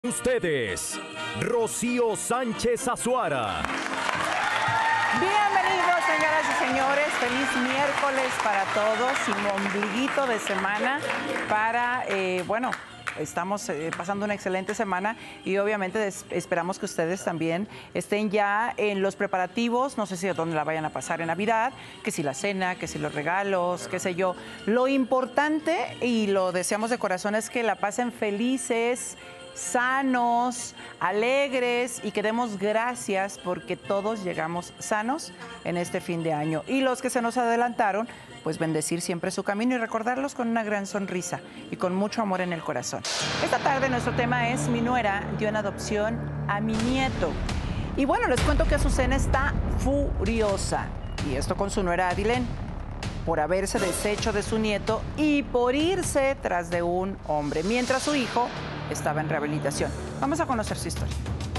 Ustedes, Rocío Sánchez Azuara. Bienvenidos, señoras y señores. Feliz miércoles para todos. Sin ombliguito de semana para, estamos pasando una excelente semana y obviamente esperamos que ustedes también estén ya en los preparativos, no sé si a dónde la vayan a pasar en Navidad, que si la cena, que si los regalos, qué sé yo. Lo importante, y lo deseamos de corazón, es que la pasen felices, sanos, alegres y que demos gracias porque todos llegamos sanos en este fin de año. Y los que se nos adelantaron, pues bendecir siempre su camino y recordarlos con una gran sonrisa y con mucho amor en el corazón. Esta tarde nuestro tema es: mi nuera dio en adopción a mi nieto. Y bueno, les cuento que Azucena está furiosa, y esto con su nuera Adilén, por haberse deshecho de su nieto y por irse tras de un hombre, mientras su hijo estaba en rehabilitación. Vamos a conocer su historia.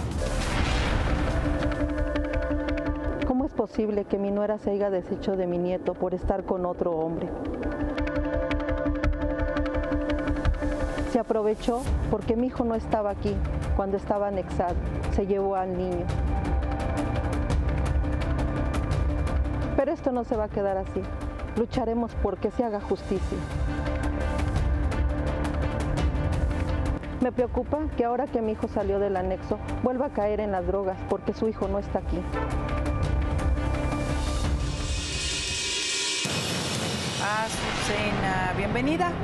¿Cómo es posible que mi nuera se haya deshecho de mi nieto por estar con otro hombre? Se aprovechó porque mi hijo no estaba aquí cuando estaba anexado. Se llevó al niño. Pero esto no se va a quedar así. Lucharemos porque se haga justicia. Me preocupa que ahora que mi hijo salió del anexo, vuelva a caer en las drogas porque su hijo no está aquí. Azucena, bienvenida.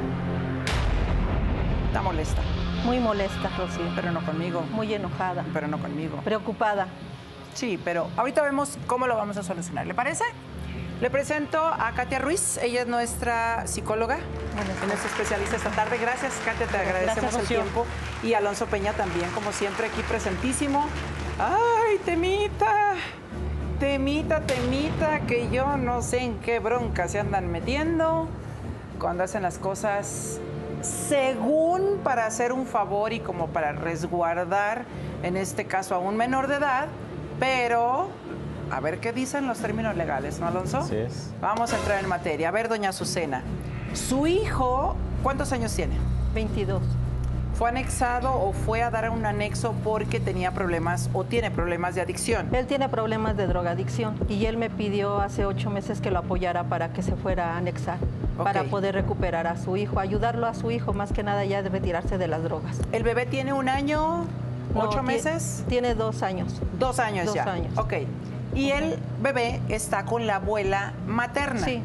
Está molesta. Muy molesta, Rocío. Pero no conmigo. Muy enojada. Pero no conmigo. Preocupada. Sí, pero ahorita vemos cómo lo vamos a solucionar. ¿Le parece? Le presento a Katia Ruiz. Ella es nuestra psicóloga, es nuestra especialista esta tarde. Gracias, Katia, te agradecemos el tiempo. Y Alonso Peña también, como siempre, aquí presentísimo. ¡Ay, temita! Temita, que yo no sé en qué bronca se andan metiendo cuando hacen las cosas según para hacer un favor y como para resguardar, en este caso, a un menor de edad, pero a ver qué dicen los términos legales, ¿no, Alonso? Así es. Vamos a entrar en materia. A ver, doña Azucena, su hijo, ¿cuántos años tiene? 22. ¿Fue anexado o fue a dar un anexo porque tenía problemas o tiene problemas de adicción? Él tiene problemas de drogadicción y él me pidió hace 8 meses que lo apoyara para que se fuera a anexar, para poder recuperar a su hijo, ayudarlo a su hijo, más que nada ya de retirarse de las drogas. ¿El bebé tiene 1 año, 8 meses? Tiene 2 años. 2 años 2 ya. años. Ok. Y el bebé está con la abuela materna. Sí,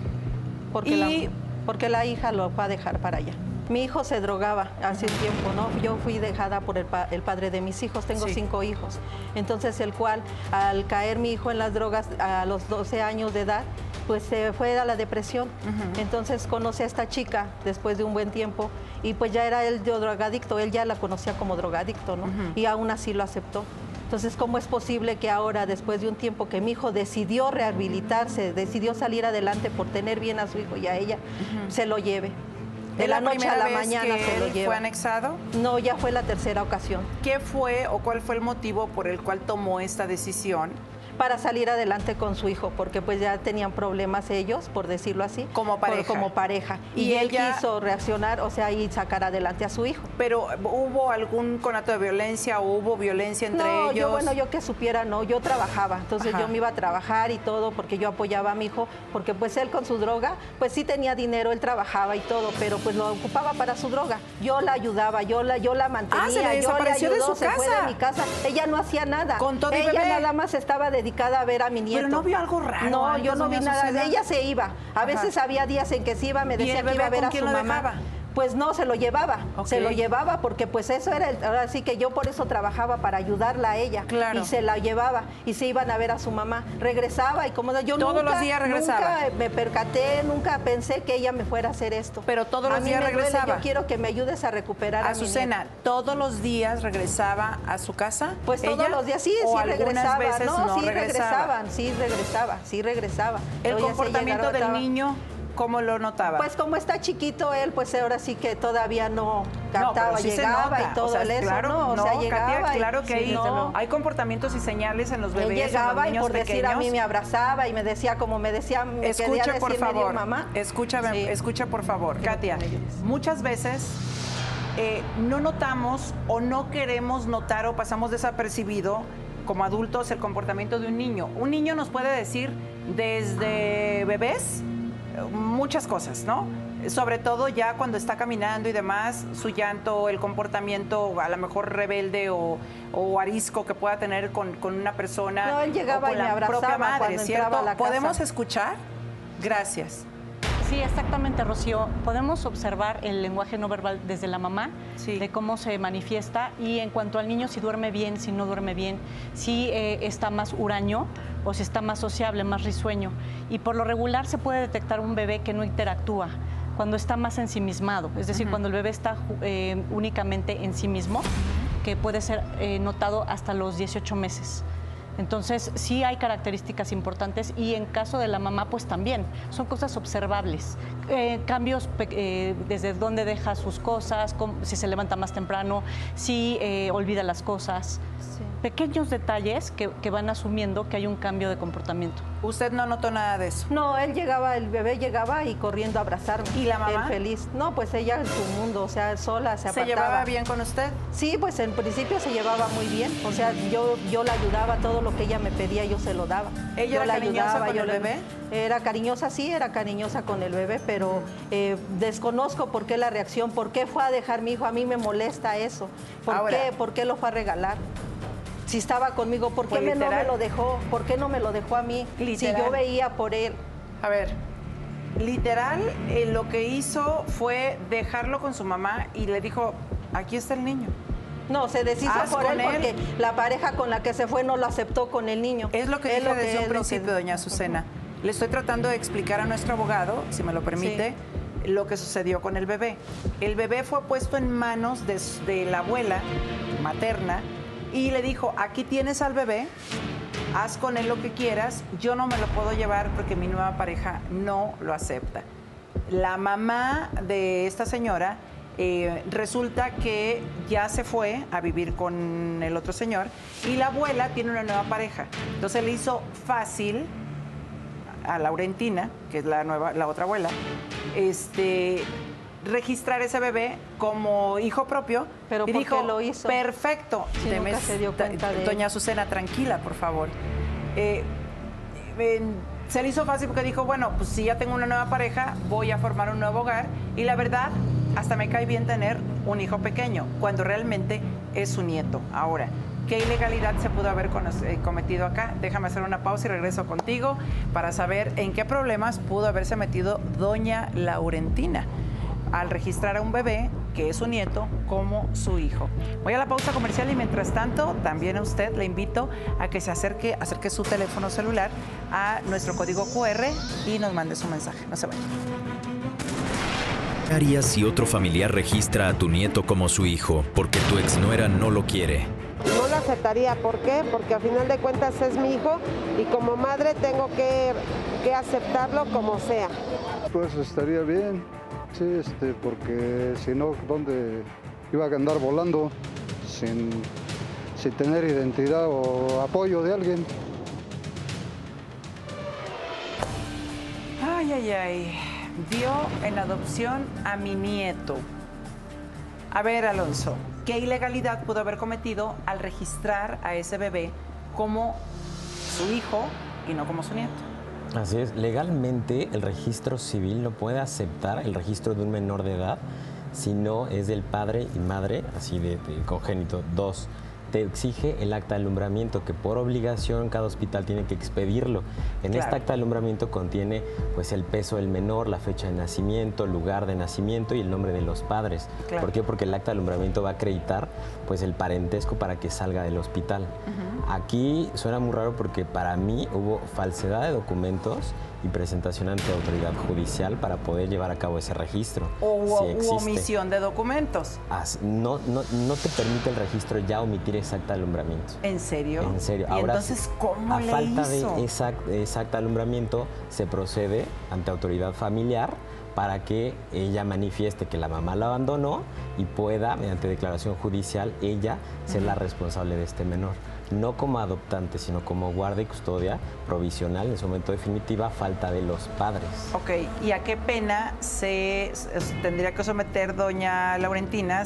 porque la hija lo va a dejar para allá. Mi hijo se drogaba hace un tiempo, ¿no? Yo fui dejada por el padre de mis hijos, tengo 5 hijos. Entonces, el cual, al caer mi hijo en las drogas a los 12 años de edad, pues se fue a la depresión. Entonces, conocí a esta chica después de un buen tiempo y pues ya era él drogadicto, él ya la conocía como drogadicto, ¿no? Y aún así lo aceptó. Entonces, ¿cómo es posible que ahora, después de un tiempo que mi hijo decidió rehabilitarse, decidió salir adelante por tener bien a su hijo y a ella, se lo lleve? De la noche a la mañana se lo lleva. ¿Fue anexado? No, ya fue la tercera ocasión. ¿Qué fue o cuál fue el motivo por el cual tomó esta decisión? Para salir adelante con su hijo, porque pues ya tenían problemas ellos, por decirlo así. Como pareja. Como pareja. Y él quiso reaccionar, o sea, y sacar adelante a su hijo. ¿Pero hubo algún conato de violencia o hubo violencia entre ellos? Yo que supiera, no, yo trabajaba, entonces yo me iba a trabajar y todo, porque yo apoyaba a mi hijo, porque pues él con su droga, pues sí tenía dinero, él trabajaba y todo, pero pues lo ocupaba para su droga. Yo la ayudaba, yo la mantenía, se le desapareció de su casa. Se fue de mi casa, ella no hacía nada. Con todo y ella bebé. nada más estaba dedicada a ver a mi nieto. ¿Pero no vio algo raro? No, yo no vi nada. Azucena? Ella se iba. A veces había días en que se iba, me decía que iba a ver a su mamá. Dejaba? Pues no, se lo llevaba. Se lo llevaba porque pues eso era, ahora sí que yo por eso trabajaba para ayudarla a ella. Claro. Y se la llevaba y se iban a ver a su mamá. Regresaba y como yo todos los días regresaba. Nunca me percaté, nunca pensé que ella me fuera a hacer esto. Pero todos los días regresaba. Duele, yo quiero que me ayudes a recuperar a mi Azucena, ¿todos los días regresaba a su casa? Pues todos los días sí regresaba. Veces no sí regresaban, sí regresaba. ¿El comportamiento del niño cómo lo notaba? Pues como está chiquito él, pues ahora sí que todavía no cantaba, sí llegaba y todo, o sea, eso, claro, ¿no? O sea, llegaba. Katia, claro que sí, hay comportamientos y señales en los bebés, él llegaba en los niños y por pequeños. decir a mí me abrazaba y me decía, como me decía, me quería decir medio mamá. Escucha por favor, Katia. Muchas veces no notamos o no queremos notar o pasamos desapercibido como adultos el comportamiento de un niño. Un niño nos puede decir desde bebés muchas cosas, ¿no? Sobre todo ya cuando está caminando y demás, su llanto, el comportamiento a lo mejor rebelde o arisco que pueda tener con una persona. No, él llegaba o con y me la abrazaba propia madre, cuando ¿cierto? entraba a la casa. ¿Podemos escuchar? Gracias. Sí, exactamente, Rocío. Podemos observar el lenguaje no verbal desde la mamá, Sí. de cómo se manifiesta, y en cuanto al niño, si duerme bien, si no duerme bien, si está más huraño o si está más sociable, más risueño. Y por lo regular se puede detectar un bebé que no interactúa, cuando está más ensimismado, es decir, cuando el bebé está únicamente en sí mismo, que puede ser notado hasta los 18 meses. Entonces, sí hay características importantes, y en caso de la mamá, pues también son cosas observables. Cambios desde dónde deja sus cosas, si se levanta más temprano, si olvida las cosas. Sí. Pequeños detalles que van asumiendo que hay un cambio de comportamiento. ¿Usted no notó nada de eso? No, él llegaba, el bebé llegaba y corriendo a abrazarme. ¿Y la mamá? Él feliz. No, pues ella en su mundo, o sea, sola, se apartaba. ¿Se llevaba bien con usted? Sí, pues en principio se llevaba muy bien. O sea, yo la ayudaba, todo lo que ella me pedía yo se lo daba. ¿Ella Yo era la cariñosa ayudaba, con yo el le- bebé? Era cariñosa, sí, era cariñosa con el bebé, pero desconozco por qué la reacción, por qué fue a dejar mi hijo. A mí me molesta eso. Ahora. ¿Por qué lo fue a regalar? Si estaba conmigo, ¿por qué Pues no me literal. lo dejó? ¿Por qué no me lo dejó a mí? Literal. Si yo veía por él. A ver, literal, lo que hizo fue dejarlo con su mamá y le dijo, aquí está el niño. No, se deshizo Haz por con él él. porque la pareja con la que se fue no lo aceptó con el niño. Es lo que dije desde un es lo principio, que- doña Azucena. Le estoy tratando de explicar a nuestro abogado, si me lo permite, lo que sucedió con el bebé. El bebé fue puesto en manos de la abuela materna y le dijo, aquí tienes al bebé, haz con él lo que quieras, yo no me lo puedo llevar porque mi nueva pareja no lo acepta. La mamá de esta señora resulta que ya se fue a vivir con el otro señor y la abuela tiene una nueva pareja. Entonces le hizo fácil a Laurentina, que es la otra abuela, registrar ese bebé como hijo propio. ¿Pero y por dijo, qué lo hizo? Perfecto. Si nunca se dio cuenta de Doña él. Azucena, tranquila, por favor. Se le hizo fácil porque dijo, bueno, pues si ya tengo una nueva pareja, voy a formar un nuevo hogar. Y la verdad, hasta me cae bien tener un hijo pequeño, cuando realmente es su nieto. Ahora, ¿qué ilegalidad se pudo haber cometido acá? Déjame hacer una pausa y regreso contigo para saber en qué problemas pudo haberse metido doña Laurentina al registrar a un bebé que es su nieto como su hijo. Voy a la pausa comercial y mientras tanto también a usted le invito a que se acerque su teléfono celular a nuestro código QR y nos mande su mensaje. No se vayan. ¿Qué harías si otro familiar registra a tu nieto como su hijo porque tu exnuera no lo quiere? No lo aceptaría, ¿por qué? Porque al final de cuentas es mi hijo y como madre tengo que aceptarlo como sea. Pues estaría bien, sí, porque si no, ¿dónde iba a andar volando sin tener identidad o apoyo de alguien? Ay, ay, ay. Dio en adopción a mi nieto. A ver, Alonso, ¿qué ilegalidad pudo haber cometido al registrar a ese bebé como su hijo y no como su nieto? Así es, legalmente el registro civil no puede aceptar el registro de un menor de edad si no es del padre y madre, así de congénito. 2, te exige el acta de alumbramiento, que por obligación cada hospital tiene que expedirlo. En Claro. esta acta de alumbramiento contiene pues el peso del menor, la fecha de nacimiento, lugar de nacimiento y el nombre de los padres. Claro. ¿Por qué? Porque el acta de alumbramiento va a acreditar pues el parentesco para que salga del hospital. Aquí suena muy raro porque para mí hubo falsedad de documentos y presentación ante autoridad judicial para poder llevar a cabo ese registro. O Sí existe. omisión de documentos. No te permite el registro ya omitir ese acta de alumbramiento. ¿En serio? En serio. ¿Y Ahora, entonces cómo a le falta hizo? de esa acta de alumbramiento, se procede ante autoridad familiar para que ella manifieste que la mamá la abandonó y pueda, mediante declaración judicial, ella ser la responsable de este menor. no como adoptante, sino como guarda y custodia provisional, en su momento definitiva, a falta de los padres. Ok, ¿y a qué pena tendría que someter doña Laurentina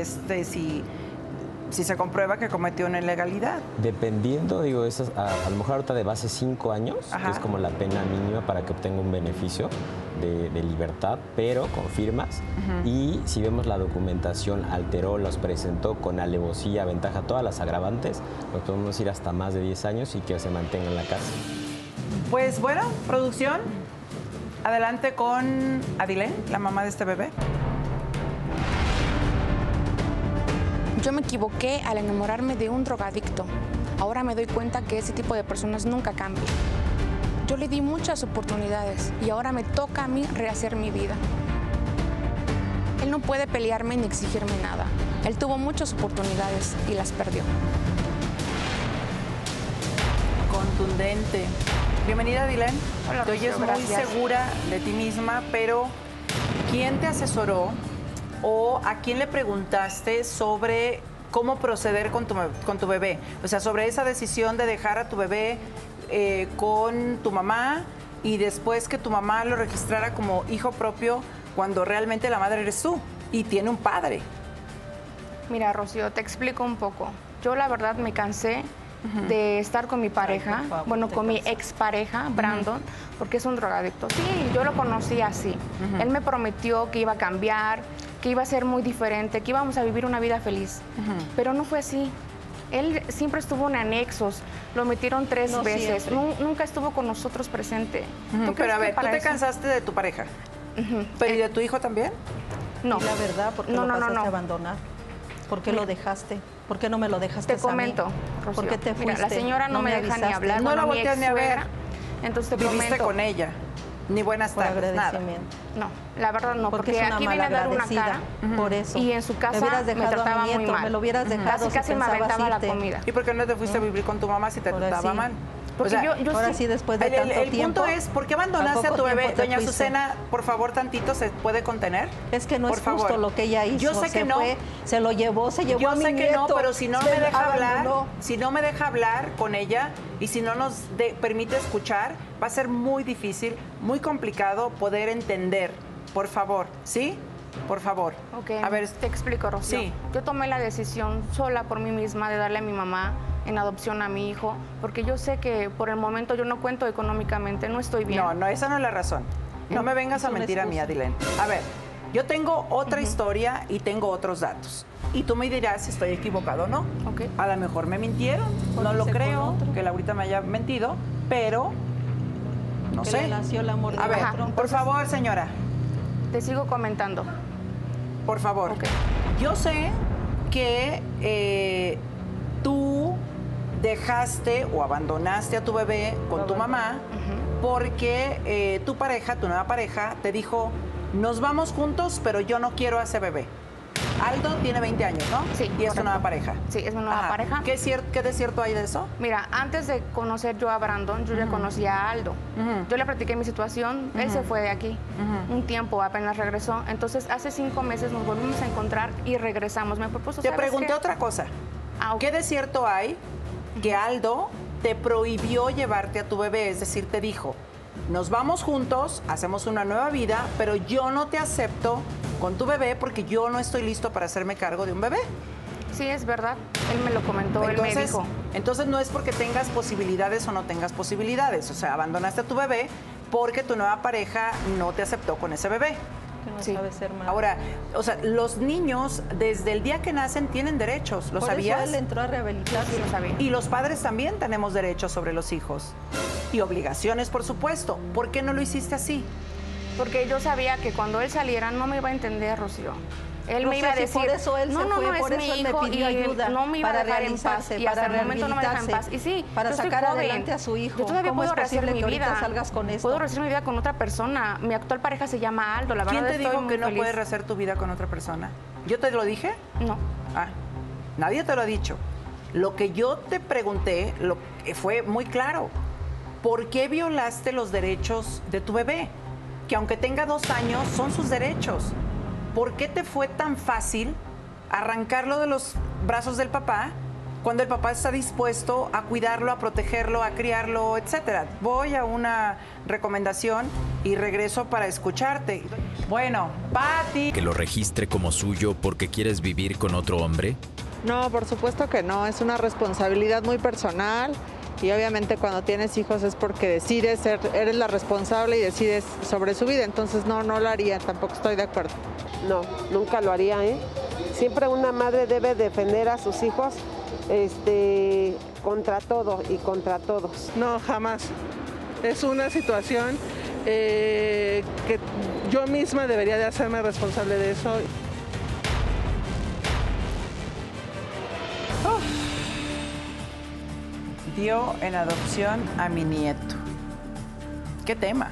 si se comprueba que cometió una ilegalidad? Dependiendo, digo, a lo mejor ahorita de base 5 años, que es como la pena mínima para que obtenga un beneficio de libertad, pero con firmas. Y si vemos la documentación, alteró, los presentó con alevosía, ventaja, todas las agravantes, nos podemos ir hasta más de 10 años y que se mantenga en la casa. Pues bueno, producción, adelante con Adilén, la mamá de este bebé. Yo me equivoqué al enamorarme de un drogadicto. Ahora me doy cuenta que ese tipo de personas nunca cambian. Yo le di muchas oportunidades y ahora me toca a mí rehacer mi vida. Él no puede pelearme ni exigirme nada. Él tuvo muchas oportunidades y las perdió. Contundente. Bienvenida, Adilén. Hola, te oyes muy gracias. segura de ti misma, pero ¿quién te asesoró o a quién le preguntaste sobre cómo proceder con tu bebé? O sea, sobre esa decisión de dejar a tu bebé con tu mamá y después que tu mamá lo registrara como hijo propio cuando realmente la madre eres tú y tiene un padre. Mira, Rocío, te explico un poco. Yo la verdad me cansé de estar con mi pareja, con mi expareja, Brandon, porque es un drogadicto. Sí, yo lo conocí así. Él me prometió que iba a cambiar, que iba a ser muy diferente, que íbamos a vivir una vida feliz. Pero no fue así. Él siempre estuvo en anexos, lo metieron 3 veces, nunca estuvo con nosotros presente. Pero a ver, ¿tú te cansaste de tu pareja? ¿Pero y de tu hijo también? No. La verdad, ¿por qué lo pasaste a abandonar? ¿Por qué lo dejaste? ¿Por qué no me lo dejaste Te comento, a mí? Rocío. ¿Por qué te fuiste? Mira, la señora no me deja ni hablar. No la volteas ni a ver. Entonces te ¿Viviste comento. con ella? Ni buenas Por tardes, nada. agradecimiento. No, la verdad no, porque es una aquí viene a dar una malagradecida, cara. por eso. Y en su casa me hubieras me dejado trataba a mi muy nieto, mal. me lo hubieras dejado. Casi me aventaba la comida. ¿Y por qué no te fuiste a vivir con tu mamá si te trataba mal? Porque o sea, yo ahora sí, después de tanto el tiempo. punto es, ¿por qué abandonaste a tu bebé? Doña Azucena, por favor, tantito, ¿se puede contener? Es que no por es favor. justo lo que ella hizo. Yo sé que no. Se lo llevó, se llevó Yo a mi sé que nieto. no, pero si no me deja hablar, abandonó. si no me deja hablar con ella y si no nos permite escuchar, va a ser muy difícil, muy complicado poder entender. Por favor, ¿sí? Por favor. Ok, a ver, te explico, Rocío. Sí. Yo tomé la decisión sola por mí misma de darle a mi mamá en adopción a mi hijo, porque yo sé que por el momento yo no cuento económicamente, no estoy bien. No, esa no es la razón. No me vengas a mentir a mí, Adilén. A ver, yo tengo otra historia y tengo otros datos. Y tú me dirás si estoy equivocado o no. Okay. A lo mejor me mintieron, no lo creo que Laurita me haya mentido, pero no sé. Le nació el amor de A ver, otro. por favor, señora. Te sigo comentando. Por favor. Okay. Yo sé que tú dejaste o abandonaste a tu bebé con tu mamá porque tu pareja, tu nueva pareja, te dijo, nos vamos juntos, pero yo no quiero a ese bebé. Aldo tiene 20 años, ¿no? Sí. Y es correcto. tu nueva pareja. Sí, es mi nueva pareja. ¿Qué de cierto hay de eso? Mira, antes de conocer yo a Brandon, yo ya conocía a Aldo. Yo le platiqué mi situación, él se fue de aquí. Un tiempo apenas regresó. Entonces, hace 5 meses nos volvimos a encontrar y regresamos. Me propuso, Te ¿sabes pregunté qué? otra cosa. Ok. ¿Qué de cierto hay que Aldo te prohibió llevarte a tu bebé? Es decir, te dijo, nos vamos juntos, hacemos una nueva vida, pero yo no te acepto con tu bebé porque yo no estoy listo para hacerme cargo de un bebé. Sí, es verdad. Él me lo comentó, él me dijo. Entonces no es porque tengas posibilidades o no tengas posibilidades. O sea, abandonaste a tu bebé porque tu nueva pareja no te aceptó con ese bebé. Que no Sí. sabe ser madre. Ahora, o sea, los niños desde el día que nacen tienen derechos, ¿lo Por sabías? eso él entró a rehabilitarse. Sí, lo sabía. Y los padres también tenemos derechos sobre los hijos. Y obligaciones, por supuesto. ¿Por qué no lo hiciste así? Porque yo sabía que cuando él saliera no me iba a entender, Rocío. Él No me sé iba a si decir, por eso él no, se no, fue, no, por es eso mi él me hijo pidió y ayuda no me iba a para dejar en paz. realizarse, Y hasta para el momento no me deja en paz. rehabilitarse, Y sí, para yo estoy sacar joven. adelante a su hijo. Yo todavía ¿Cómo puedo es posible rehacer mi que ahorita vida. salgas con esto? Puedo rehacer mi vida con otra persona. Mi actual pareja se llama Aldo, la verdad ¿Quién te estoy dijo muy que no feliz. puedes rehacer tu vida con otra persona? ¿Yo te lo dije? No. Ah, nadie te lo ha dicho. Lo que yo te pregunté fue muy claro. ¿Por qué violaste los derechos de tu bebé? Que aunque tenga 2 años, son sus derechos. ¿Por qué te fue tan fácil arrancarlo de los brazos del papá cuando el papá está dispuesto a cuidarlo, a protegerlo, a criarlo, etcétera. Voy a una recomendación y regreso para escucharte. Bueno, Pati. ¿Que lo registre como suyo porque quieres vivir con otro hombre? No, por supuesto que no, es una responsabilidad muy personal y obviamente cuando tienes hijos es porque decides ser, eres la responsable y decides sobre su vida, entonces no lo haría, tampoco estoy de acuerdo. No, nunca lo haría, ¿eh? Siempre una madre debe defender a sus hijos contra todo y contra todos. No, jamás. Es una situación que yo misma debería de hacerme responsable de eso. Dio en adopción a mi nieto. Qué tema.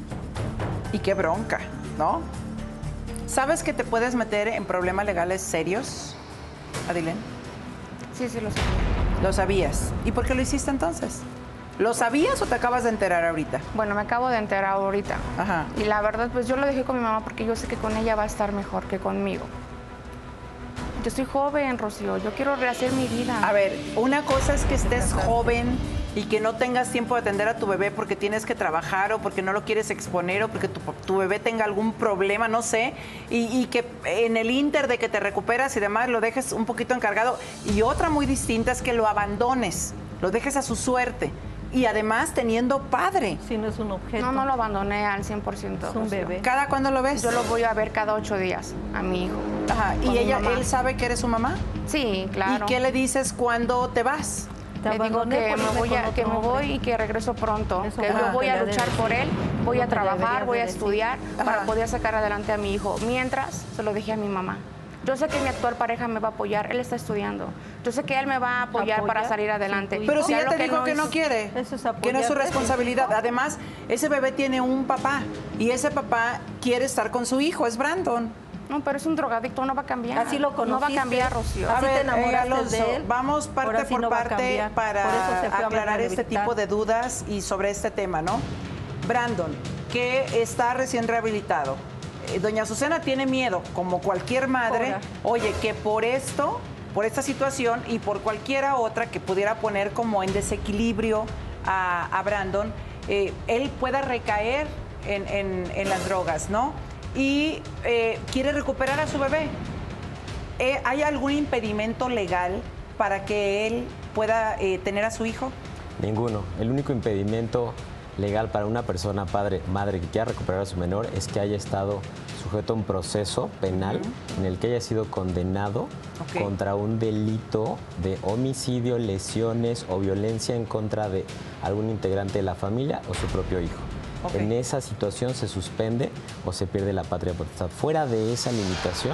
Y qué bronca, ¿no? ¿Sabes que te puedes meter en problemas legales serios, Adilén? Sí, lo sabía. ¿Lo sabías? ¿Y por qué lo hiciste entonces? ¿Lo sabías o te acabas de enterar ahorita? Bueno, me acabo de enterar ahorita. Ajá. Y la verdad, pues yo lo dejé con mi mamá porque yo sé que con ella va a estar mejor que conmigo. Yo soy joven, Rocío, yo quiero rehacer mi vida. A ver, una cosa es que estés joven y que no tengas tiempo de atender a tu bebé porque tienes que trabajar o porque no lo quieres exponer o porque tu bebé tenga algún problema, no sé, y que en el inter de que te recuperas y demás lo dejes un poquito encargado. Y otra muy distinta es que lo abandones, lo dejes a su suerte. Y además teniendo padre. Si no es un objeto. No lo abandoné al 100%. Es un bebé. ¿Cada cuándo lo ves? Yo lo voy a ver cada 8 días a mi hijo. Ajá. ¿Y él sabe que eres su mamá? Sí, claro. ¿Y qué le dices cuando te vas? Le digo que me voy y que regreso pronto. Que yo voy a luchar por él, voy a trabajar, voy a estudiar para poder sacar adelante a mi hijo. Mientras, se lo dejé a mi mamá. Yo sé que mi actual pareja me va a apoyar, él está estudiando. Yo sé que él me va a apoyar para salir adelante. Pero si ella te dijo que no quiere, que no es su responsabilidad. Además, ese bebé tiene un papá y ese papá quiere estar con su hijo, es Brandon. No, pero es un drogadicto, no va a cambiar. Así lo conociste. No va a cambiar, Rocío. A ver, te enamoraste Alonso, de él. vamos parte por parte para aclarar este tipo de dudas y sobre este tema, ¿no? Brandon, que está recién rehabilitado. Doña Azucena tiene miedo, como cualquier madre, oye, que por esta situación y por cualquiera otra que pudiera poner como en desequilibrio a Brandon, él pueda recaer en las drogas, ¿no? Y quiere recuperar a su bebé. ¿Hay algún impedimento legal para que él pueda tener a su hijo? Ninguno. El único impedimento legal para una persona, madre que quiera recuperar a su menor es que haya estado sujeto a un proceso penal en el que haya sido condenado contra un delito de homicidio, lesiones o violencia en contra de algún integrante de la familia o su propio hijo. En esa situación se suspende o se pierde la patria potestad. Fuera de esa limitación,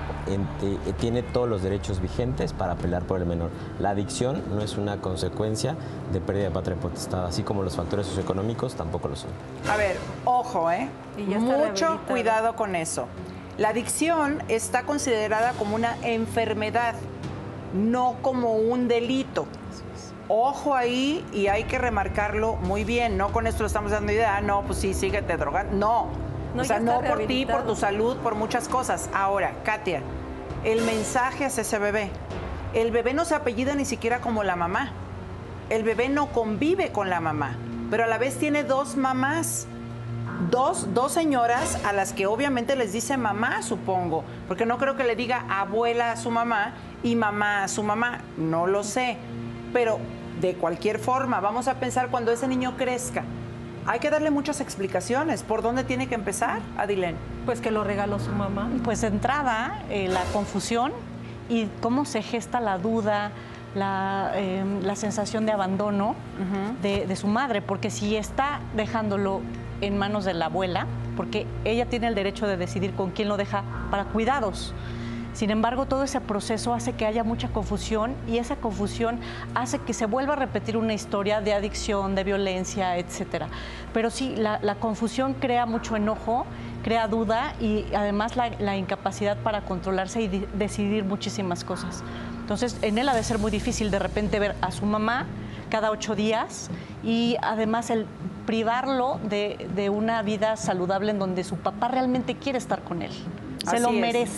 tiene todos los derechos vigentes para apelar por el menor. La adicción no es una consecuencia de pérdida de patria potestad, así como los factores socioeconómicos tampoco lo son. A ver, ojo, mucho cuidado con eso. La adicción está considerada como una enfermedad, no como un delito. Ojo ahí, y hay que remarcarlo muy bien. No con esto le estamos dando idea, no, pues sí, síguete drogando. No, o sea, no por ti, por tu salud, por muchas cosas. Ahora, Katia, el mensaje hacia ese bebé. El bebé no se apellida ni siquiera como la mamá. El bebé no convive con la mamá, pero a la vez tiene dos mamás. Dos señoras a las que obviamente les dice mamá, supongo, porque no creo que le diga abuela a su mamá y mamá a su mamá, no lo sé. Pero de cualquier forma, vamos a pensar cuando ese niño crezca. Hay que darle muchas explicaciones. ¿Por dónde tiene que empezar, Adilén? Pues que lo regaló su mamá. Pues de entrada, la confusión y cómo se gesta la duda, la sensación de abandono de su madre, porque si está dejándolo en manos de la abuela, porque ella tiene el derecho de decidir con quién lo deja para cuidados. Sin embargo, todo ese proceso hace que haya mucha confusión y esa confusión hace que se vuelva a repetir una historia de adicción, de violencia, etcétera. Pero sí, la confusión crea mucho enojo, crea duda y además la incapacidad para controlarse y decidir muchísimas cosas. Entonces, en él ha de ser muy difícil de repente ver a su mamá cada 8 días y además el privarlo de una vida saludable en donde su papá realmente quiere estar con él. Se lo merece.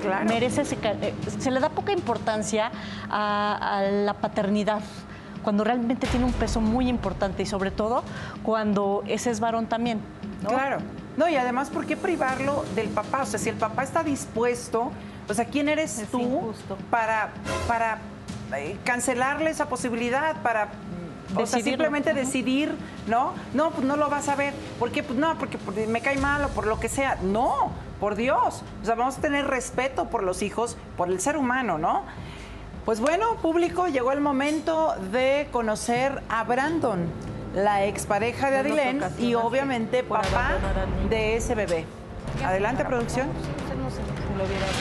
Claro. merece se le da poca importancia a la paternidad, cuando realmente tiene un peso muy importante y sobre todo cuando ese es varón también, ¿no? Claro. No, y además, ¿por qué privarlo del papá? O sea, si el papá está dispuesto, o sea, ¿quién eres Es tú injusto. para cancelarle esa posibilidad, para o sea, Decidirlo. simplemente decidir, ¿no? No, pues no lo vas a ver. ¿Por qué? Pues no, porque me cae mal o por lo que sea. No, por Dios. O sea, vamos a tener respeto por los hijos, por el ser humano, ¿no? Pues bueno, público, llegó el momento de conocer a Brandon, la expareja de No nos Adilén ocasiona y obviamente por papá abandonar al niño. de ese bebé. Adelante, producción. Si lo hubiera...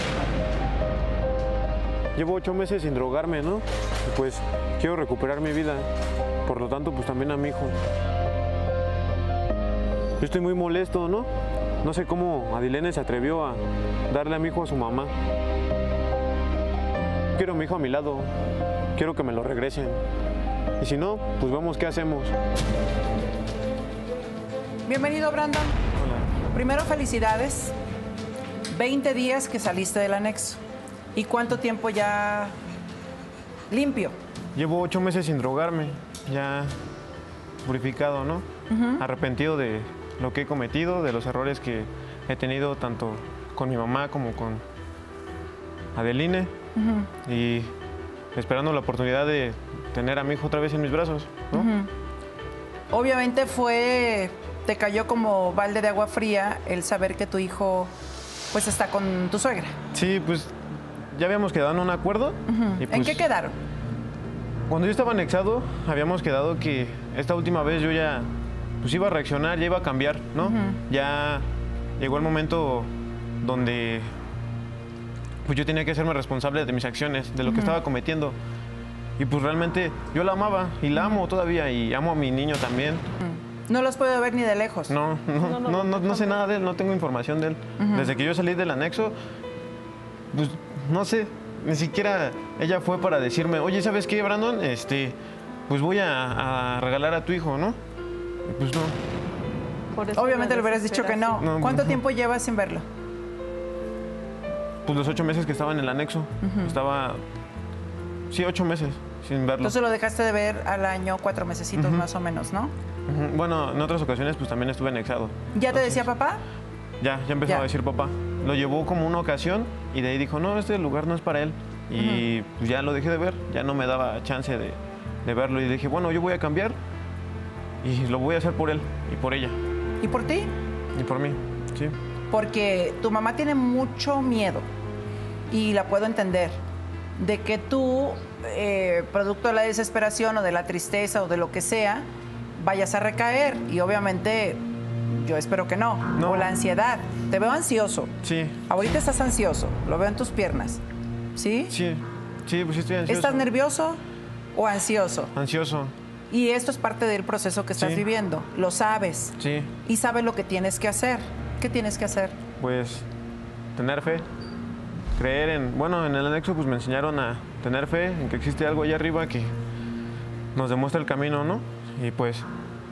Llevo 8 meses sin drogarme, ¿no? Y pues quiero recuperar mi vida. Por lo tanto, pues también a mi hijo. Yo estoy muy molesto, ¿no? No sé cómo Adilene se atrevió a darle a mi hijo a su mamá. Quiero a mi hijo a mi lado. Quiero que me lo regresen. Y si no, pues vemos qué hacemos. Bienvenido, Brandon. Hola. Primero, felicidades. 20 días que saliste del anexo. ¿Y cuánto tiempo ya limpio? Llevo 8 meses sin drogarme. Ya purificado, ¿no? Arrepentido de lo que he cometido, de los errores que he tenido tanto con mi mamá como con Adeline. Y esperando la oportunidad de tener a mi hijo otra vez en mis brazos, ¿no? Obviamente te cayó como balde de agua fría el saber que tu hijo pues está con tu suegra. Sí, pues ya habíamos quedado en un acuerdo. Y ¿En pues, qué quedaron? Cuando yo estaba anexado, habíamos quedado que esta última vez yo ya pues iba a reaccionar, ya iba a cambiar, ¿no? Ya llegó el momento donde pues yo tenía que hacerme responsable de mis acciones, de lo que estaba cometiendo. Y pues realmente yo la amaba y la amo todavía y amo a mi niño también. No los puedo ver ni de lejos. No sé nada de él, no tengo información de él. Desde que yo salí del anexo, pues no sé, ni siquiera ella fue para decirme, oye, ¿sabes qué, Brandon? Pues voy a regalar a tu hijo, ¿no? Y pues no. Por eso Obviamente la le hubieras dicho que no. No, ¿Cuánto no. tiempo llevas sin verlo? Pues los 8 meses que estaba en el anexo. Estaba, sí, 8 meses sin verlo. Entonces lo dejaste de ver al año, 4 mesecitos más o menos, ¿no? Bueno, en otras ocasiones pues también estuve anexado. ¿Ya te decía papá? Ya empezó Ya. a decir papá. Lo llevó como una ocasión y de ahí dijo, no, este lugar no es para él. Y pues ya lo dejé de ver, ya no me daba chance de verlo. Y dije, bueno, yo voy a cambiar y lo voy a hacer por él y por ella. ¿Y por ti? Y por mí, sí. Porque tu mamá tiene mucho miedo y la puedo entender de que tú, producto de la desesperación o de la tristeza o de lo que sea, vayas a recaer y obviamente yo espero que no. No. O la ansiedad. Te veo ansioso. Sí, Ahorita estás ansioso, lo veo en tus piernas. ¿Sí? sí, pues sí estoy ansioso. ¿Estás nervioso o ansioso? Ansioso, Y esto es parte del proceso que estás Sí. viviendo. Lo sabes. sí. Y sabes lo que tienes que hacer. ¿Qué tienes que hacer? Pues tener fe, creer en... Bueno, en el anexo pues me enseñaron a tener fe en que existe algo allá arriba que nos demuestra el camino, ¿no? Y pues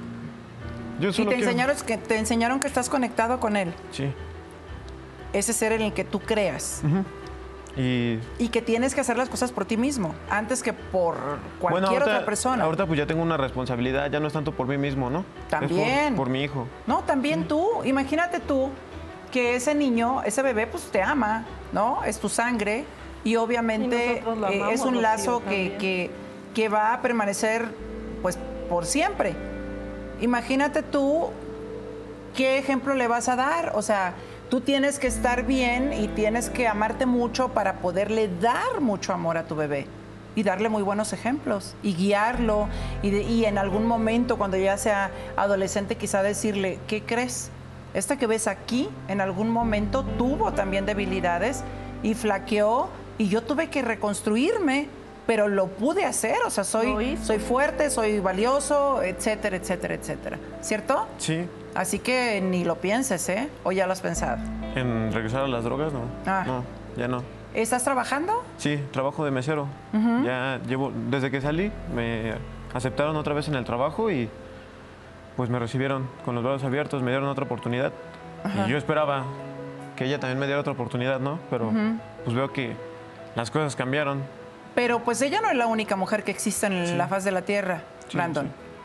yo Y solo te quiero... enseñaron que estás conectado con él. Sí. Ese ser en el que tú creas. Y Y que tienes que hacer las cosas por ti mismo, antes que por cualquier ahorita, otra persona. Ahorita pues ya tengo una responsabilidad, ya no es tanto por mí mismo, ¿no? También. Es por mi hijo. No, también tú. Imagínate tú que ese niño, ese bebé, pues te ama, ¿no? Es tu sangre y obviamente Y nosotros lo amamos, es un Rocío, lazo también. que va a permanecer, pues, por siempre. Imagínate tú qué ejemplo le vas a dar. O sea, tú tienes que estar bien y tienes que amarte mucho para poderle dar mucho amor a tu bebé y darle muy buenos ejemplos y guiarlo y en algún momento cuando ya sea adolescente quizá decirle, ¿qué crees? Esta que ves aquí en algún momento tuvo también debilidades y flaqueó y yo tuve que reconstruirme, pero lo pude hacer, o sea, soy fuerte, soy valioso, etcétera, etcétera, etcétera. ¿Cierto? Sí. Así que ni lo pienses, ¿eh? ¿O ya lo has pensado? En regresar a las drogas, no. Ah. No, ya no. ¿Estás trabajando? Sí, trabajo de mesero. Ya llevo, desde que salí, me aceptaron otra vez en el trabajo y pues me recibieron con los brazos abiertos, me dieron otra oportunidad. Y yo esperaba que ella también me diera otra oportunidad, ¿no? Pero pues veo que las cosas cambiaron. Pero pues ella no es la única mujer que existe en la faz de la tierra, Brandon.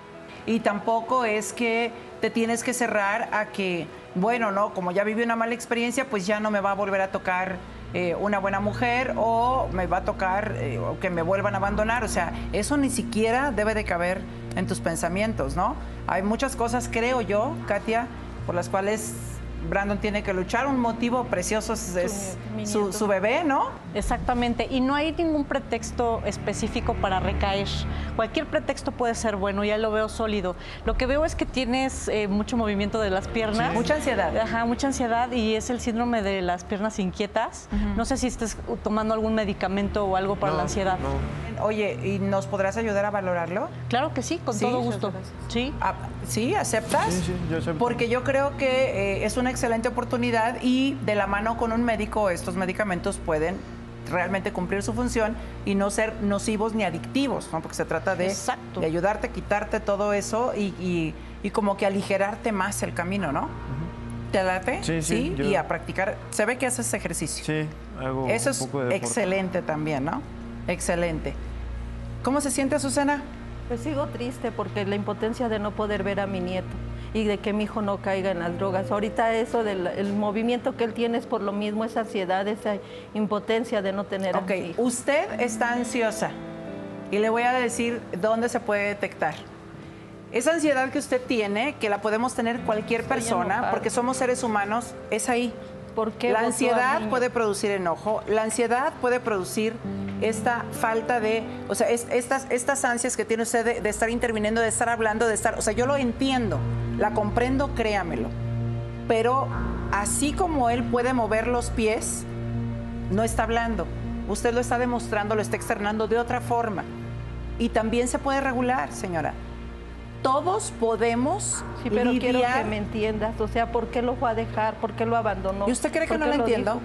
Y tampoco es que te tienes que cerrar a que, bueno, no, como ya viví una mala experiencia, pues ya no me va a volver a tocar una buena mujer o me va a tocar o que me vuelvan a abandonar. O sea, eso ni siquiera debe de caber en tus pensamientos, ¿no? Hay muchas cosas, creo yo, Katia, por las cuales Brandon tiene que luchar. Un motivo precioso es su bebé, ¿no? Exactamente. Y no hay ningún pretexto específico para recaer. Cualquier pretexto puede ser bueno, ya lo veo sólido. Lo que veo es que tienes mucho movimiento de las piernas. Sí. Mucha ansiedad. Ajá, mucha ansiedad y es el síndrome de las piernas inquietas. No sé si estés tomando algún medicamento o algo para la ansiedad. Oye, ¿y nos podrás ayudar a valorarlo? Claro que sí, con todo gusto. Sí. ¿Sí? ¿Aceptas? Sí, yo acepto. Porque yo creo que es una excelente oportunidad y de la mano con un médico estos medicamentos pueden realmente cumplir su función y no ser nocivos ni adictivos, ¿no? Porque se trata de ayudarte, quitarte todo eso y como que aligerarte más el camino, ¿no? ¿Te late? Sí. Y a practicar. Se ve que haces ejercicio. Sí, hago eso un poco de es excelente también, ¿no? Excelente. ¿Cómo se siente, Azucena? Pues sigo triste porque la impotencia de no poder ver a mi nieto y de que mi hijo no caiga en las drogas. Ahorita eso del movimiento que él tiene es por lo mismo, esa ansiedad, esa impotencia de no tener a mi hijo. Usted está ansiosa y le voy a decir dónde se puede detectar. Esa ansiedad que usted tiene, que la podemos tener cualquier persona, porque somos seres humanos, es ahí. ¿Por qué la votó ansiedad al niño? puede producir enojo, la ansiedad puede producir esta falta de, o sea, estas ansias que tiene usted de estar interviniendo, de estar hablando, de estar, o sea, yo lo entiendo, la comprendo, créamelo, pero así como él puede mover los pies, no está hablando, usted lo está demostrando, lo está externando de otra forma y también se puede regular, señora. Todos podemos pero lidiar. quiero que me entiendas, o sea, ¿por qué lo fue a dejar? ¿Por qué lo abandonó? ¿Y usted cree que no lo entiendo?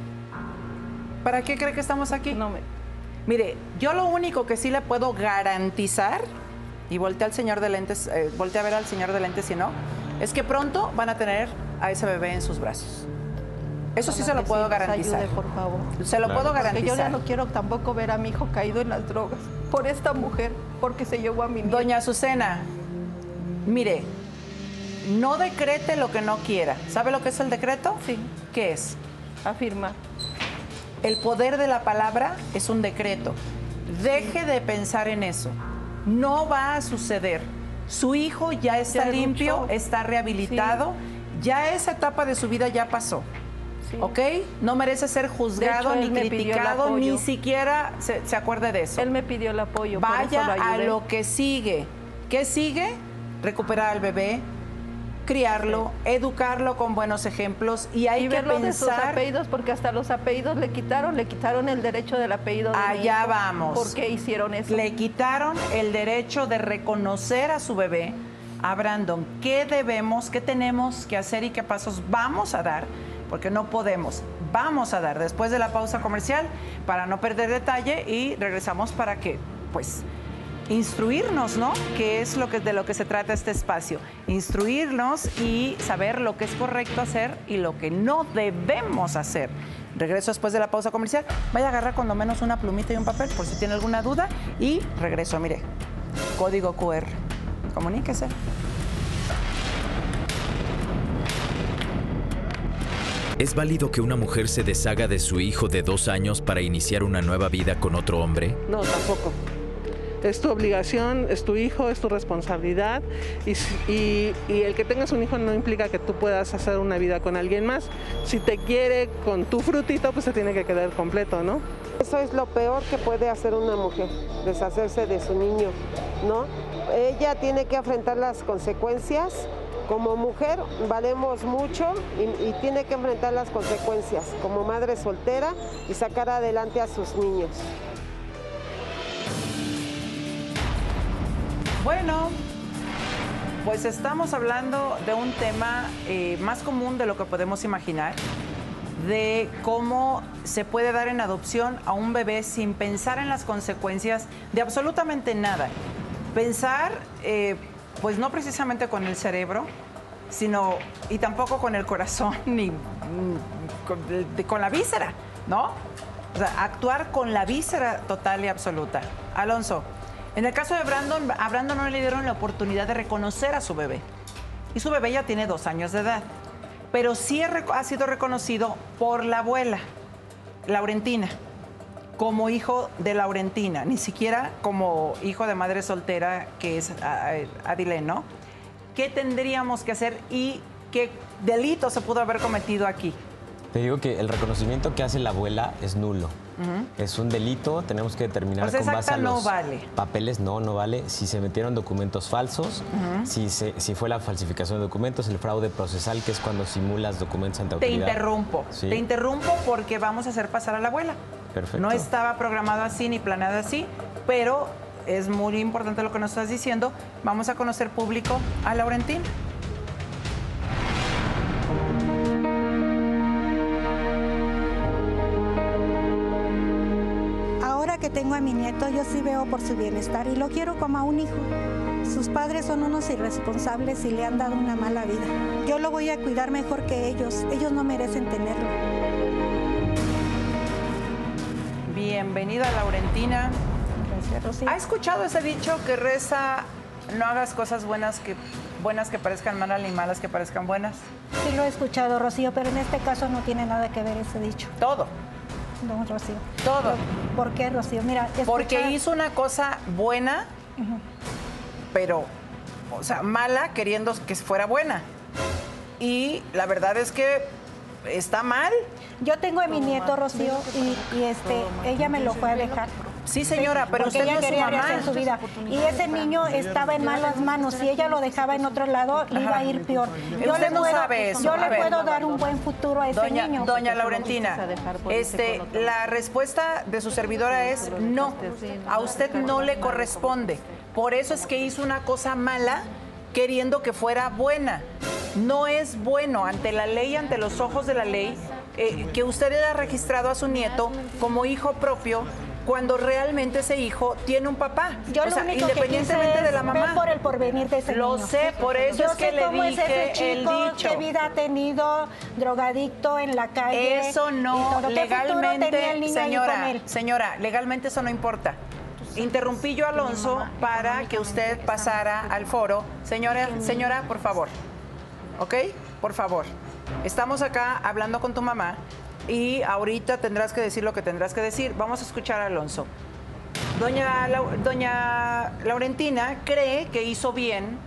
¿Para qué cree que estamos aquí? Mire, yo lo único que sí le puedo garantizar, y voltea al señor de lentes, voltea a ver al señor de lentes si no, es que pronto van a tener a ese bebé en sus brazos. Eso sí se lo puedo garantizar. Ayude, por favor. Se lo puedo garantizar. Porque yo ya no quiero tampoco ver a mi hijo caído en las drogas por esta mujer, porque se llevó a mi nieto. Doña Azucena, mire, no decrete lo que no quiera. ¿Sabe lo que es el decreto? Sí. ¿Qué es? Afirmar. El poder de la palabra es un decreto. Deje de pensar en eso. No va a suceder. Su hijo ya está limpio, está rehabilitado. Ya esa etapa de su vida ya pasó. ¿Ok? No merece ser juzgado, de hecho, ni criticado, ni siquiera se acuerde de eso. Él me pidió el apoyo. Vaya por eso lo a ayudé. lo que sigue. ¿Qué sigue? Recuperar al bebé, criarlo, educarlo con buenos ejemplos y hay que verlo de sus pensar. apellidos, porque hasta los apellidos le quitaron el derecho del apellido de mi Allá hijo. vamos. ¿Por qué hicieron eso? Le quitaron el derecho de reconocer a su bebé. A Brandon, ¿qué debemos, qué tenemos que hacer y qué pasos vamos a dar? Porque no podemos. Vamos a dar después de la pausa comercial para no perder detalle y regresamos para que, pues, instruirnos, ¿no? Que es de lo que se trata este espacio. Instruirnos y saber lo que es correcto hacer y lo que no debemos hacer. Regreso después de la pausa comercial. Vaya a agarrar cuando menos una plumita y un papel por si tiene alguna duda. Y regreso, mire, código QR. Comuníquese. ¿Es válido que una mujer se deshaga de su hijo de 2 años para iniciar una nueva vida con otro hombre? No, tampoco. Es tu obligación, es tu hijo, es tu responsabilidad y el que tengas un hijo no implica que tú puedas hacer una vida con alguien más. Si te quiere con tu frutito, pues se tiene que quedar completo, ¿no? Eso es lo peor que puede hacer una mujer, deshacerse de su niño, ¿no? Ella tiene que afrontar las consecuencias. Como mujer valemos mucho y tiene que enfrentar las consecuencias como madre soltera y sacar adelante a sus niños. Bueno, pues estamos hablando de un tema más común de lo que podemos imaginar, de cómo se puede dar en adopción a un bebé sin pensar en las consecuencias de absolutamente nada. Pensar, pues no precisamente con el cerebro, sino, y tampoco con el corazón, ni con la víscera, ¿no? O sea, actuar con la víscera total y absoluta. Alonso, en el caso de Brandon, a Brandon no le dieron la oportunidad de reconocer a su bebé. Y su bebé ya tiene 2 años de edad. Pero sí ha sido reconocido por la abuela, Laurentina, como hijo de Laurentina, ni siquiera como hijo de madre soltera, que es Adilén, ¿no? ¿Qué tendríamos que hacer y qué delito se pudo haber cometido aquí? Te digo que el reconocimiento que hace la abuela es nulo. Es un delito, tenemos que determinar con base a los papeles, no vale. Si se metieron documentos falsos, si fue la falsificación de documentos, el fraude procesal, que es cuando simulas documentos ante autoridad. Te interrumpo porque vamos a hacer pasar a la abuela. Perfecto. No estaba programado así ni planeado así, pero es muy importante lo que nos estás diciendo. Vamos a conocer público a Laurentina. Que tengo a mi nieto, yo sí veo por su bienestar y lo quiero como a un hijo. Sus padres son unos irresponsables y le han dado una mala vida. Yo lo voy a cuidar mejor que ellos. Ellos no merecen tenerlo. Bienvenida, Laurentina. Gracias, Rocío. ¿Ha escuchado ese dicho que reza, no hagas cosas buenas que parezcan malas ni malas que parezcan buenas? Sí lo he escuchado, Rocío, pero en este caso no tiene nada que ver ese dicho. Todo. No, Rocío. Todo. ¿Por qué, Rocío? Mira, porque hizo una cosa buena, pero, o sea, mala queriendo que fuera buena. Y la verdad es que está mal. Yo tengo a mi nieto, Rocío, y ella me lo fue a dejar. Sí, señora, pero porque usted ella no es quería su mamá. rehacer su vida. Y ese niño estaba en malas manos. Si ella lo dejaba en otro lado, le iba a ir peor. Yo le puedo dar un buen futuro a ese niño. Doña Laurentina, la respuesta de su servidora es no. A usted no le corresponde. Por eso es que hizo una cosa mala queriendo que fuera buena. No es bueno ante la ley, ante los ojos de la ley, que usted haya registrado a su nieto como hijo propio, cuando realmente ese hijo tiene un papá. Yo lo único independientemente de la mamá. Ver por el porvenir de ese niño. Lo sé, por eso es que le dije el dicho. ¿Qué vida ha tenido? Drogadicto en la calle. Eso no, legalmente, el niño señora, legalmente eso no importa. Interrumpí yo a Alonso para que usted pasara al foro. Señora, por favor. ¿Ok? Por favor. Estamos acá hablando con tu mamá. Y ahorita tendrás que decir lo que tendrás que decir. Vamos a escuchar a Alonso. Doña Laurentina cree que hizo bien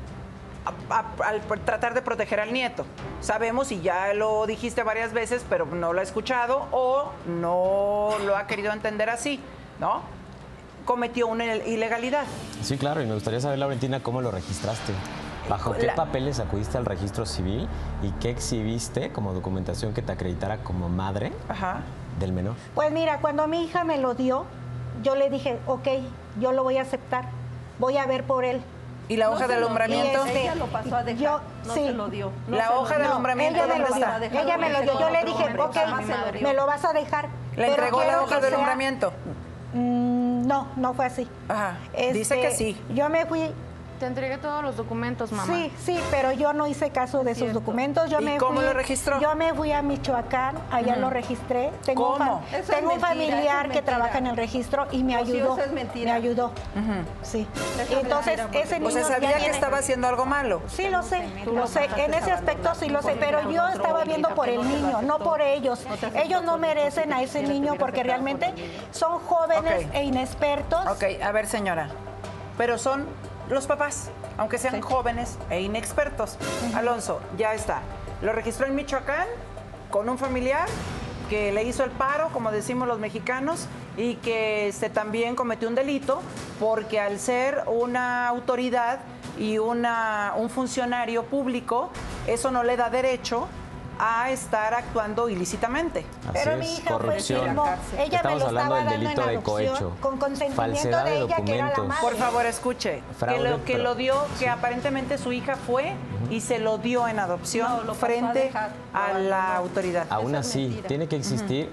al tratar de proteger al nieto. Sabemos, y ya lo dijiste varias veces, pero no lo ha escuchado o no lo ha querido entender así, ¿no? Cometió una ilegalidad. Sí, claro, y me gustaría saber, Laurentina, cómo lo registraste. ¿Bajo qué papeles acudiste al registro civil y qué exhibiste como documentación que te acreditara como madre del menor? Pues mira, cuando mi hija me lo dio, yo le dije, ok, yo lo voy a aceptar, voy a ver por él. ¿Y la hoja de alumbramiento? Ella lo pasó a dejar, se lo dio. ¿La hoja de alumbramiento dónde está? Ella me lo dio, yo le dije, ok, me lo vas a dejar. ¿Le entregó la hoja de alumbramiento? No, no fue así. Dice que sí. Yo me fui... Te entregué todos los documentos, mamá. Sí, pero yo no hice caso de sus documentos. ¿Y cómo lo registró? Yo me fui a Michoacán, allá lo registré. Tengo un familiar que trabaja en el registro y me ayudó. Eso es mentira. Me ayudó. Sí. Entonces, ese niño... O sea, ¿sabía que estaba haciendo algo malo? Sí, lo sé. En ese aspecto sí lo sé, pero yo estaba viendo por el niño, no por ellos. Ellos no merecen a ese niño porque realmente son jóvenes e inexpertos. Ok, a ver, señora, pero son los papás, aunque sean jóvenes e inexpertos. Alonso, ya está. Lo registró en Michoacán con un familiar que le hizo el paro, como decimos los mexicanos, y que también cometió un delito porque al ser una autoridad y un funcionario público, eso no le da derecho a estar actuando ilícitamente. Pero mi hija corrupción. Ella me lo estaba dando en adopción con consentimiento de ella, que era la madre. Por favor, escuche, que lo dio, que aparentemente su hija fue y se lo dio en adopción frente a la autoridad. Aún así, tiene que existir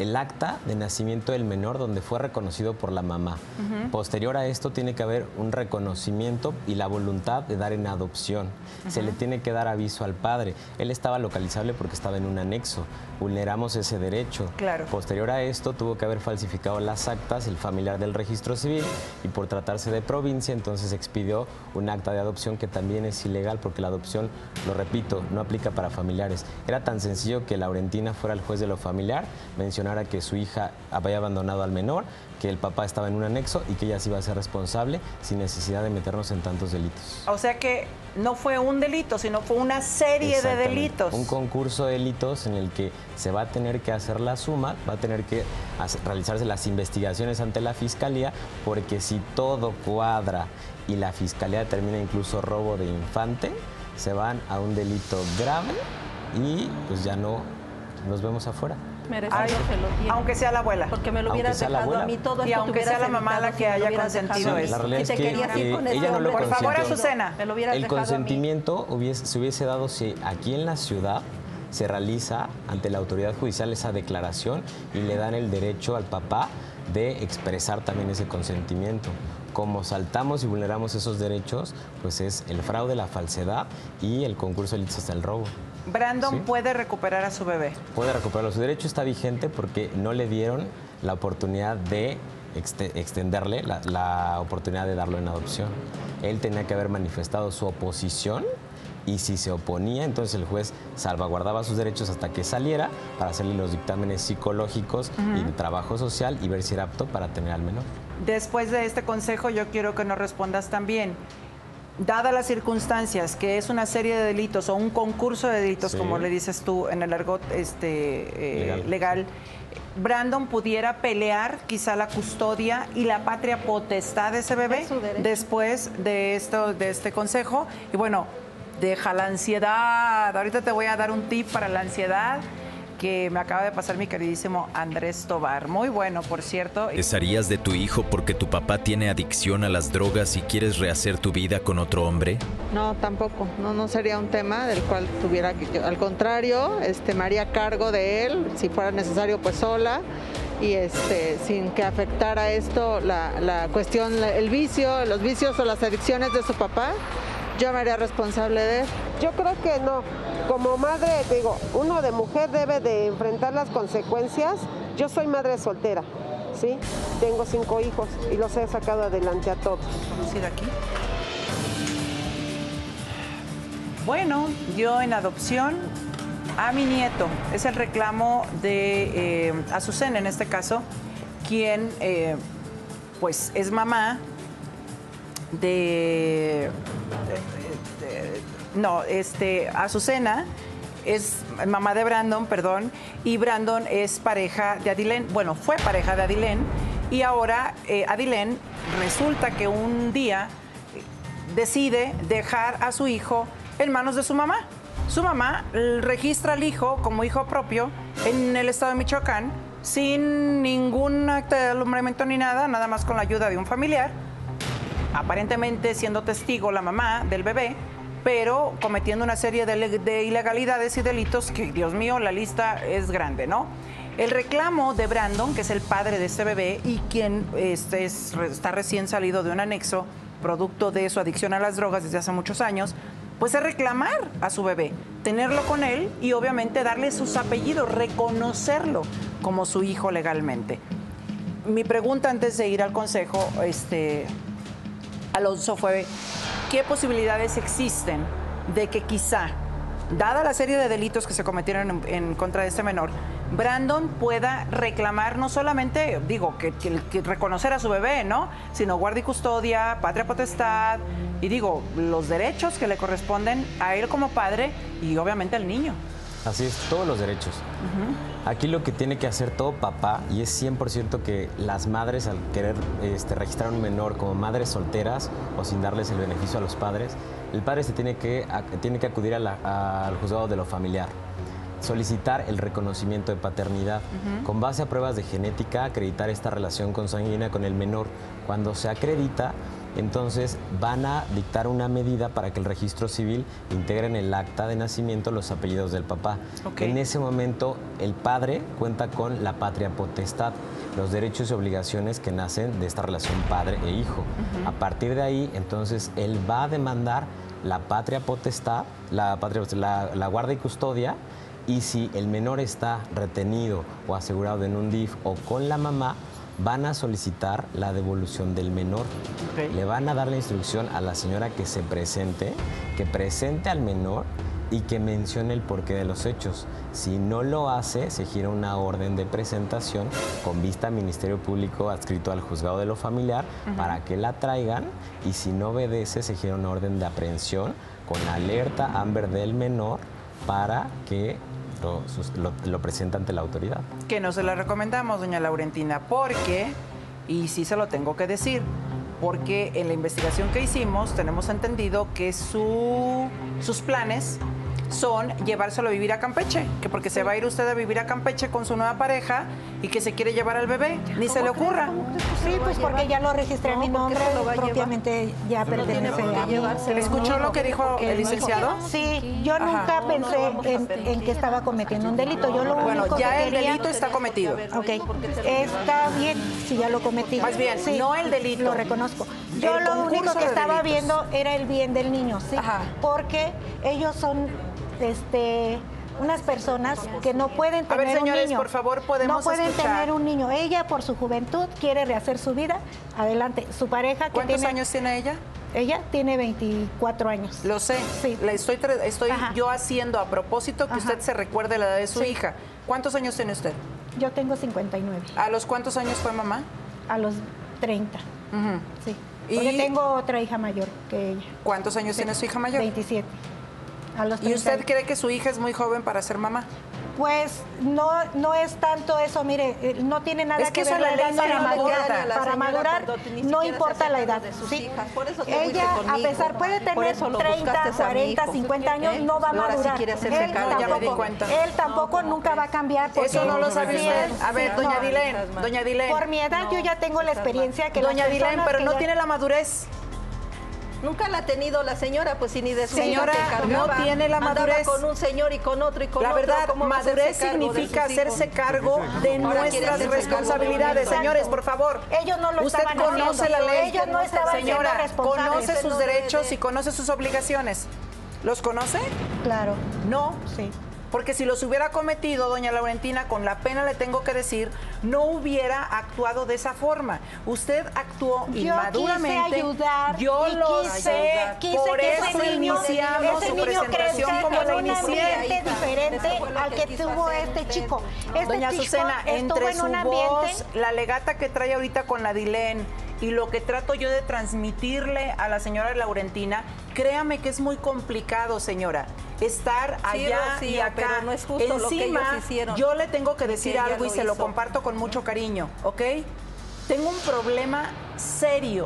el acta de nacimiento del menor donde fue reconocido por la mamá. Posterior a esto tiene que haber un reconocimiento y la voluntad de dar en adopción. Se le tiene que dar aviso al padre. Él estaba localizable porque estaba en un anexo. Vulneramos ese derecho. Claro. Posterior a esto tuvo que haber falsificado las actas el familiar del registro civil y por tratarse de provincia entonces expidió un acta de adopción que también es ilegal porque la adopción, lo repito, no aplica para familiares. Era tan sencillo que Laurentina fuera el juez de lo familiar, mencionara que su hija había abandonado al menor, que el papá estaba en un anexo y que ella sí iba a ser responsable sin necesidad de meternos en tantos delitos. O sea que no fue un delito, sino fue una serie de delitos. Un concurso de delitos en el que se va a tener que hacer la suma, va a tener que realizarse las investigaciones ante la fiscalía, porque si todo cuadra y la fiscalía determina incluso robo de infante, se van a un delito grave y pues ya no nos vemos afuera. Aunque sea la abuela. Porque me lo hubieras dejado a mí todo esto. Y aunque sea la mamá la que haya consentido eso. La realidad es que ella no lo consintió. Por favor, Azucena. El consentimiento se hubiese dado si aquí en la ciudad se realiza ante la autoridad judicial esa declaración y le dan el derecho al papá de expresar también ese consentimiento. Como saltamos y vulneramos esos derechos, pues es el fraude, la falsedad y el concurso de delitos hasta el robo. Brandon puede recuperar a su bebé. Puede recuperarlo. Su derecho está vigente porque no le dieron la oportunidad de extenderle la oportunidad de darlo en adopción. Él tenía que haber manifestado su oposición y si se oponía, entonces el juez salvaguardaba sus derechos hasta que saliera para hacerle los dictámenes psicológicos y de trabajo social y ver si era apto para tener al menor. Después de este consejo, yo quiero que nos respondas también. Dadas las circunstancias, que es una serie de delitos o un concurso de delitos, como le dices tú en el argot legal, Brandon pudiera pelear quizá la custodia y la patria potestad de ese bebé después de este consejo. Y bueno, deja la ansiedad. Ahorita te voy a dar un tip para la ansiedad que me acaba de pasar mi queridísimo Andrés Tobar. Muy bueno, por cierto. ¿Desharías de tu hijo porque tu papá tiene adicción a las drogas y quieres rehacer tu vida con otro hombre? No, tampoco. No sería un tema del cual tuviera que yo. Al contrario, me haría cargo de él, si fuera necesario, pues sola. Y sin que afectara esto la cuestión, el vicio, los vicios o las adicciones de su papá. Yo me haría responsable de él. Yo creo que no. Como madre, digo, uno de mujer debe de enfrentar las consecuencias. Yo soy madre soltera, ¿sí? Tengo 5 hijos y los he sacado adelante a todos. ¿Vamos a ir aquí? Bueno, dio en adopción a mi nieto. Es el reclamo de Azucena, en este caso, quien pues es mamá Azucena es mamá de Brandon, y Brandon es pareja de Adilén. Bueno, fue pareja de Adilén y ahora Adilén resulta que un día decide dejar a su hijo en manos de su mamá. Su mamá registra al hijo como hijo propio en el estado de Michoacán sin ningún acta de alumbramiento ni nada más con la ayuda de un familiar, aparentemente siendo testigo la mamá del bebé, pero cometiendo una serie de ilegalidades y delitos que, Dios mío, la lista es grande, ¿no? El reclamo de Brandon, que es el padre de este bebé y quien está recién salido de un anexo, producto de su adicción a las drogas desde hace muchos años, pues es reclamar a su bebé, tenerlo con él y obviamente darle sus apellidos, reconocerlo como su hijo legalmente. Mi pregunta antes de ir al consejo, Alonso, fue: ¿qué posibilidades existen de que quizá, dada la serie de delitos que se cometieron en contra de este menor, Brandon pueda reclamar no solamente, que reconocer a su bebé, ¿no?, sino guarda y custodia, patria potestad, y los derechos que le corresponden a él como padre y obviamente al niño? Así es, todos los derechos. Aquí lo que tiene que hacer todo papá, y es 100% que las madres, al querer registrar a un menor como madres solteras o sin darles el beneficio a los padres, el padre tiene que acudir al juzgado de lo familiar, solicitar el reconocimiento de paternidad, con base a pruebas de genética, acreditar esta relación consanguínea con el menor. Cuando se acredita, Entonces van a dictar una medida para que el registro civil integre en el acta de nacimiento los apellidos del papá. En ese momento el padre cuenta con la patria potestad, los derechos y obligaciones que nacen de esta relación padre e hijo. A partir de ahí, entonces, él va a demandar la patria potestad, la guarda y custodia, y si el menor está retenido o asegurado en un DIF o con la mamá, van a solicitar la devolución del menor. Le van a dar la instrucción a la señora que se presente, que presente al menor y que mencione el porqué de los hechos. Si no lo hace, se gira una orden de presentación con vista al Ministerio Público adscrito al Juzgado de lo Familiar para que la traigan, y si no obedece, se gira una orden de aprehensión con alerta AMBER del menor para que lo presente ante la autoridad. Que no se la recomendamos, doña Laurentina, porque, y sí se lo tengo que decir, porque en la investigación que hicimos tenemos entendido que sus planes son llevárselo a vivir a Campeche, que porque se va a ir usted a vivir a Campeche con su nueva pareja y que se quiere llevar al bebé, ni se le ocurra. Sí, pues porque ya lo registré a mi nombre, propiamente ya pertenece a mí. ¿Escuchó lo que dijo el licenciado? Sí, yo nunca pensé en que estaba cometiendo un delito. Yo lo único ya que el delito está cometido. Ok, está bien si ya lo cometí. Más bien, sí, no el delito. Lo reconozco. Yo lo único que estaba viendo era el bien del niño, ¿sí? Porque ellos son unas personas que no pueden tener un niño. A ver, señores, por favor, podemos No pueden escuchar. tener un niño. Ella, por su juventud, quiere rehacer su vida. Adelante. Su pareja que ¿Cuántos años tiene ella? Ella tiene 24 años. Lo sé. Sí. La estoy yo haciendo a propósito que usted se recuerde la edad de su hija. ¿Cuántos años tiene usted? Yo tengo 59. ¿A los cuántos años fue mamá? A los 30. Sí. Porque tengo otra hija mayor que ella. ¿Cuántos años tiene su hija mayor? 27. A los 30. ¿Y usted cree que su hija es muy joven para ser mamá? Pues no es tanto eso, mire, no tiene nada que ver la edad para madurar. Para madurar no importa la edad. ¿Sí? Ella, a pesar, puede tener 30, 40, 50 años, no va a madurar. Él tampoco nunca va a cambiar. Eso no lo sabe usted. A ver, doña Dilén. Por mi edad yo ya tengo la experiencia que doña Dilén, pero no tiene la madurez. Nunca la ha tenido la señora, pues si ni de su señora hija se cargaba, no tiene la madurez. Con un señor y con otro y con la otro. La verdad, madurez significa hacerse cargo de nuestras responsabilidades. Señores, por favor. Ellos no lo usted conoce la ley. Ellos no estaban señora, responsables. conoce sus derechos y conoce sus obligaciones. ¿Los conoce? Claro. No. Sí. Porque si los hubiera cometido, doña Laurentina, con la pena le tengo que decir, no hubiera actuado de esa forma. Usted actuó inmaduramente. Yo quise ayudar. Yo lo sé. Por eso iniciamos su presentación como la inicié. Diferente al que tuvo este chico. Doña Azucena, entre su voz, la alegata que trae ahorita con la Dilén y lo que trato yo de transmitirle a la señora Laurentina, créame que es muy complicado, señora, estar allá y acá. Pero no es justo lo que ellos hicieron. Yo le tengo que decir algo y se lo comparto con mucho cariño, ¿ok? Tengo un problema serio.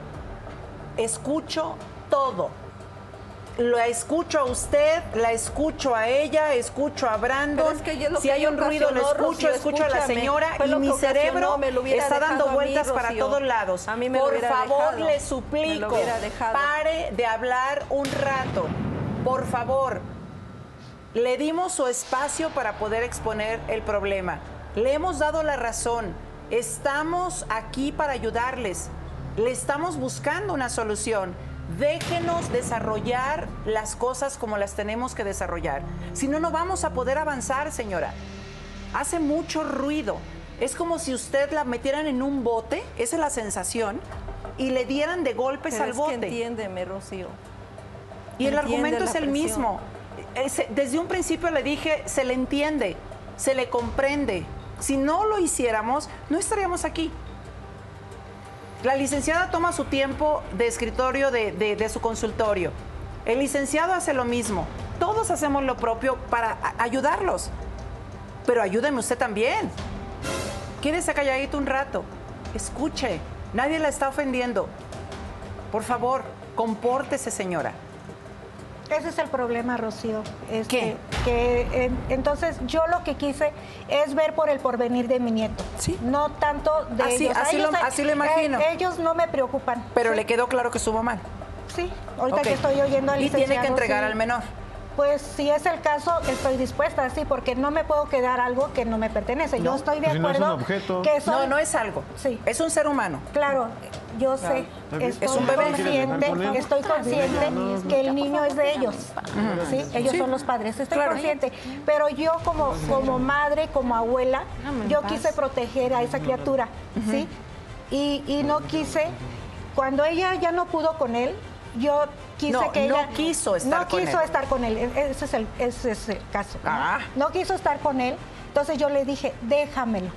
Escucho todo. La escucho a usted, la escucho a ella, escucho a Brandon. Es que si hay un ruido, lo escucho, escucho a la señora y mi cerebro está dando vueltas para todos lados. Por favor, le suplico, pare de hablar un rato. Por favor, le dimos su espacio para poder exponer el problema. Le hemos dado la razón. Estamos aquí para ayudarles. Le estamos buscando una solución. Déjenos desarrollar las cosas como las tenemos que desarrollar. Si no, no vamos a poder avanzar, señora. Hace mucho ruido. Es como si usted la metieran en un bote, esa es la sensación, y le dieran de golpes al bote. Entiéndeme, Rocío. Y el argumento es el mismo. Desde un principio le dije, se le entiende, se le comprende. Si no lo hiciéramos, no estaríamos aquí. La licenciada toma su tiempo de escritorio de su consultorio. El licenciado hace lo mismo. Todos hacemos lo propio para ayudarlos. Pero ayúdeme usted también. Quédese calladito un rato. Escuche. Nadie la está ofendiendo. Por favor, compórtese, señora. Ese es el problema, Rocío. ¿Qué? Entonces, yo lo que quise es ver por el porvenir de mi nieto. Sí. No tanto de ellos. Así lo imagino. Ellos no me preocupan. Pero ¿sí? le quedó claro que estuvo mal. Sí, ahorita que estoy oyendo al licenciado. Y tiene que entregar sí. al menor. Pues si es el caso, estoy dispuesta, sí, porque no me puedo quedar algo que no me pertenece. Yo estoy de acuerdo. No es un objeto. Que son... No es algo. Sí. Es un ser humano. Claro, yo sé. Es un bebé. Estoy consciente que el niño es de ellos. ¿sí? Ellos son los padres. Estoy consciente. Pero yo como madre, como abuela, yo quise proteger a esa criatura, ¿sí? Y no quise, cuando ella ya no pudo con él, yo quise que ella... No quiso estar con él. Ese es el caso. Ah. No quiso estar con él. Entonces yo le dije, déjamelo.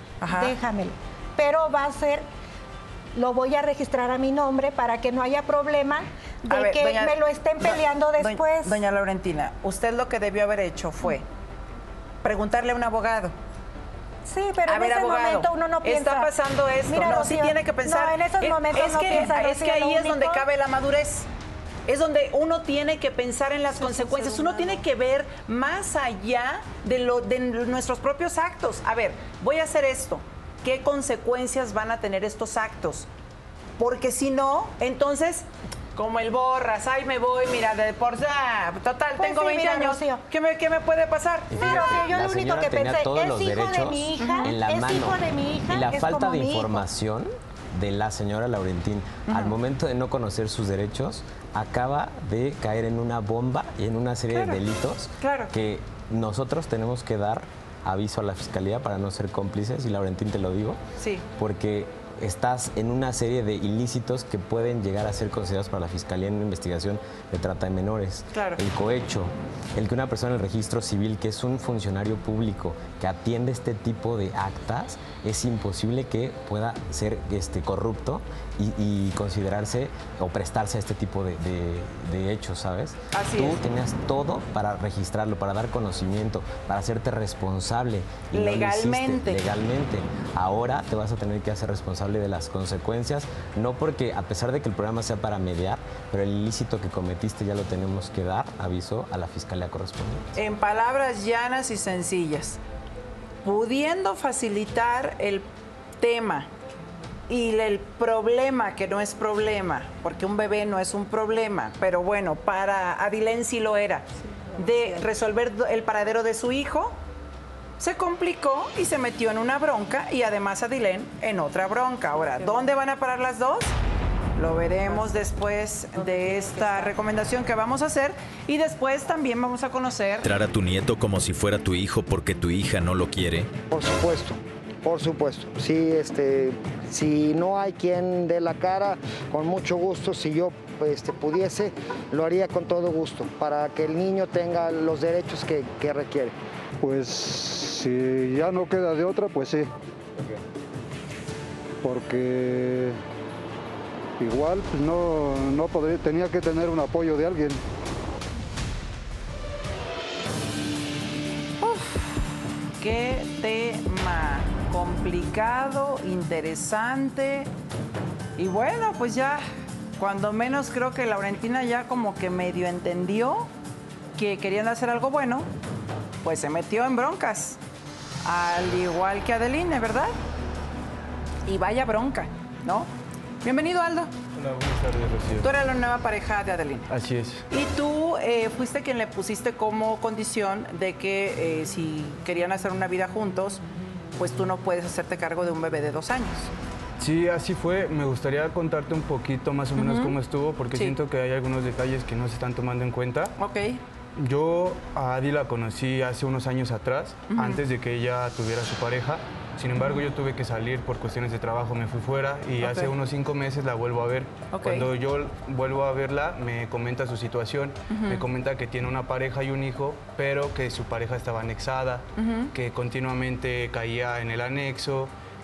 Pero va a ser... Lo voy a registrar a mi nombre para que no haya problema de que me lo estén peleando después. Doña Laurentina, usted lo que debió haber hecho fue preguntarle a un abogado. Sí, pero en ese momento uno no piensa. Está pasando esto. Mira, no, Rocío, sí tiene que pensar. No, en esos momentos no piensa. Es que ahí es donde cabe la madurez. Es donde uno tiene que pensar en las consecuencias. Uno tiene que ver más allá de nuestros propios actos. A ver, voy a hacer esto. ¿Qué consecuencias van a tener estos actos? Porque si no, entonces, como el borras, ay, me voy, mira, total, pues tengo sí, 20 años, Rocío. ¿Qué me puede pasar? Claro, yo lo único que pensé, es hijo de mi hija, en la es mano. hijo de mi hija, Y la es falta como de mi hijo. información de la señora Laurentín, al momento de no conocer sus derechos, acaba de caer en una bomba y en una serie de delitos que nosotros tenemos que dar aviso a la Fiscalía para no ser cómplices, y Laurentín te lo digo, porque estás en una serie de ilícitos que pueden llegar a ser considerados para la Fiscalía en una investigación de trata de menores. El cohecho, el que una persona en el registro civil, que es un funcionario público que atiende este tipo de actas, es imposible que pueda ser corrupto y considerarse o prestarse a este tipo de hechos, ¿sabes? Tú tenías todo para registrarlo, para dar conocimiento, para hacerte responsable. Y legalmente. No lo hiciste, legalmente. Ahora te vas a tener que hacer responsable de las consecuencias, no porque, a pesar de que el programa sea para mediar, pero el ilícito que cometiste ya lo tenemos que dar aviso a la Fiscalía correspondiente. En palabras llanas y sencillas, pudiendo facilitar el tema y el problema, que no es problema, porque un bebé no es un problema, pero bueno, para Adilén sí lo era, de resolver el paradero de su hijo, se complicó y se metió en una bronca, y además Adilén en otra bronca. Ahora, ¿dónde van a parar las dos? Lo veremos después de esta recomendación que vamos a hacer, y después también vamos a conocer... ¿Tratar a tu nieto como si fuera tu hijo porque tu hija no lo quiere? Por supuesto. Sí, si no hay quien dé la cara, con mucho gusto, si yo pudiese, lo haría con todo gusto, para que el niño tenga los derechos que requiere. Pues si ya no queda de otra, pues sí. Porque igual pues no podría, tenía que tener un apoyo de alguien. Qué tema complicado, interesante. Y bueno, pues ya, cuando menos creo que Laurentina ya como que medio entendió que querían hacer algo bueno, pues se metió en broncas. Al igual que Adeline, ¿verdad? Y vaya bronca, ¿no? Bienvenido, Aldo. Hola, buenas tardes, Rocío. Tú eres la nueva pareja de Adeline. Así es. Y tú fuiste quien le pusiste como condición de que si querían hacer una vida juntos, pues tú no puedes hacerte cargo de un bebé de 2 años. Sí, así fue. Me gustaría contarte un poquito más o menos cómo estuvo, porque siento que hay algunos detalles que no se están tomando en cuenta. Ok. Yo a Adi la conocí hace unos años atrás, antes de que ella tuviera su pareja. Sin embargo, yo tuve que salir por cuestiones de trabajo, me fui fuera y hace unos 5 meses la vuelvo a ver. Cuando yo vuelvo a verla, me comenta su situación, me comenta que tiene una pareja y un hijo, pero que su pareja estaba anexada, que continuamente caía en el anexo,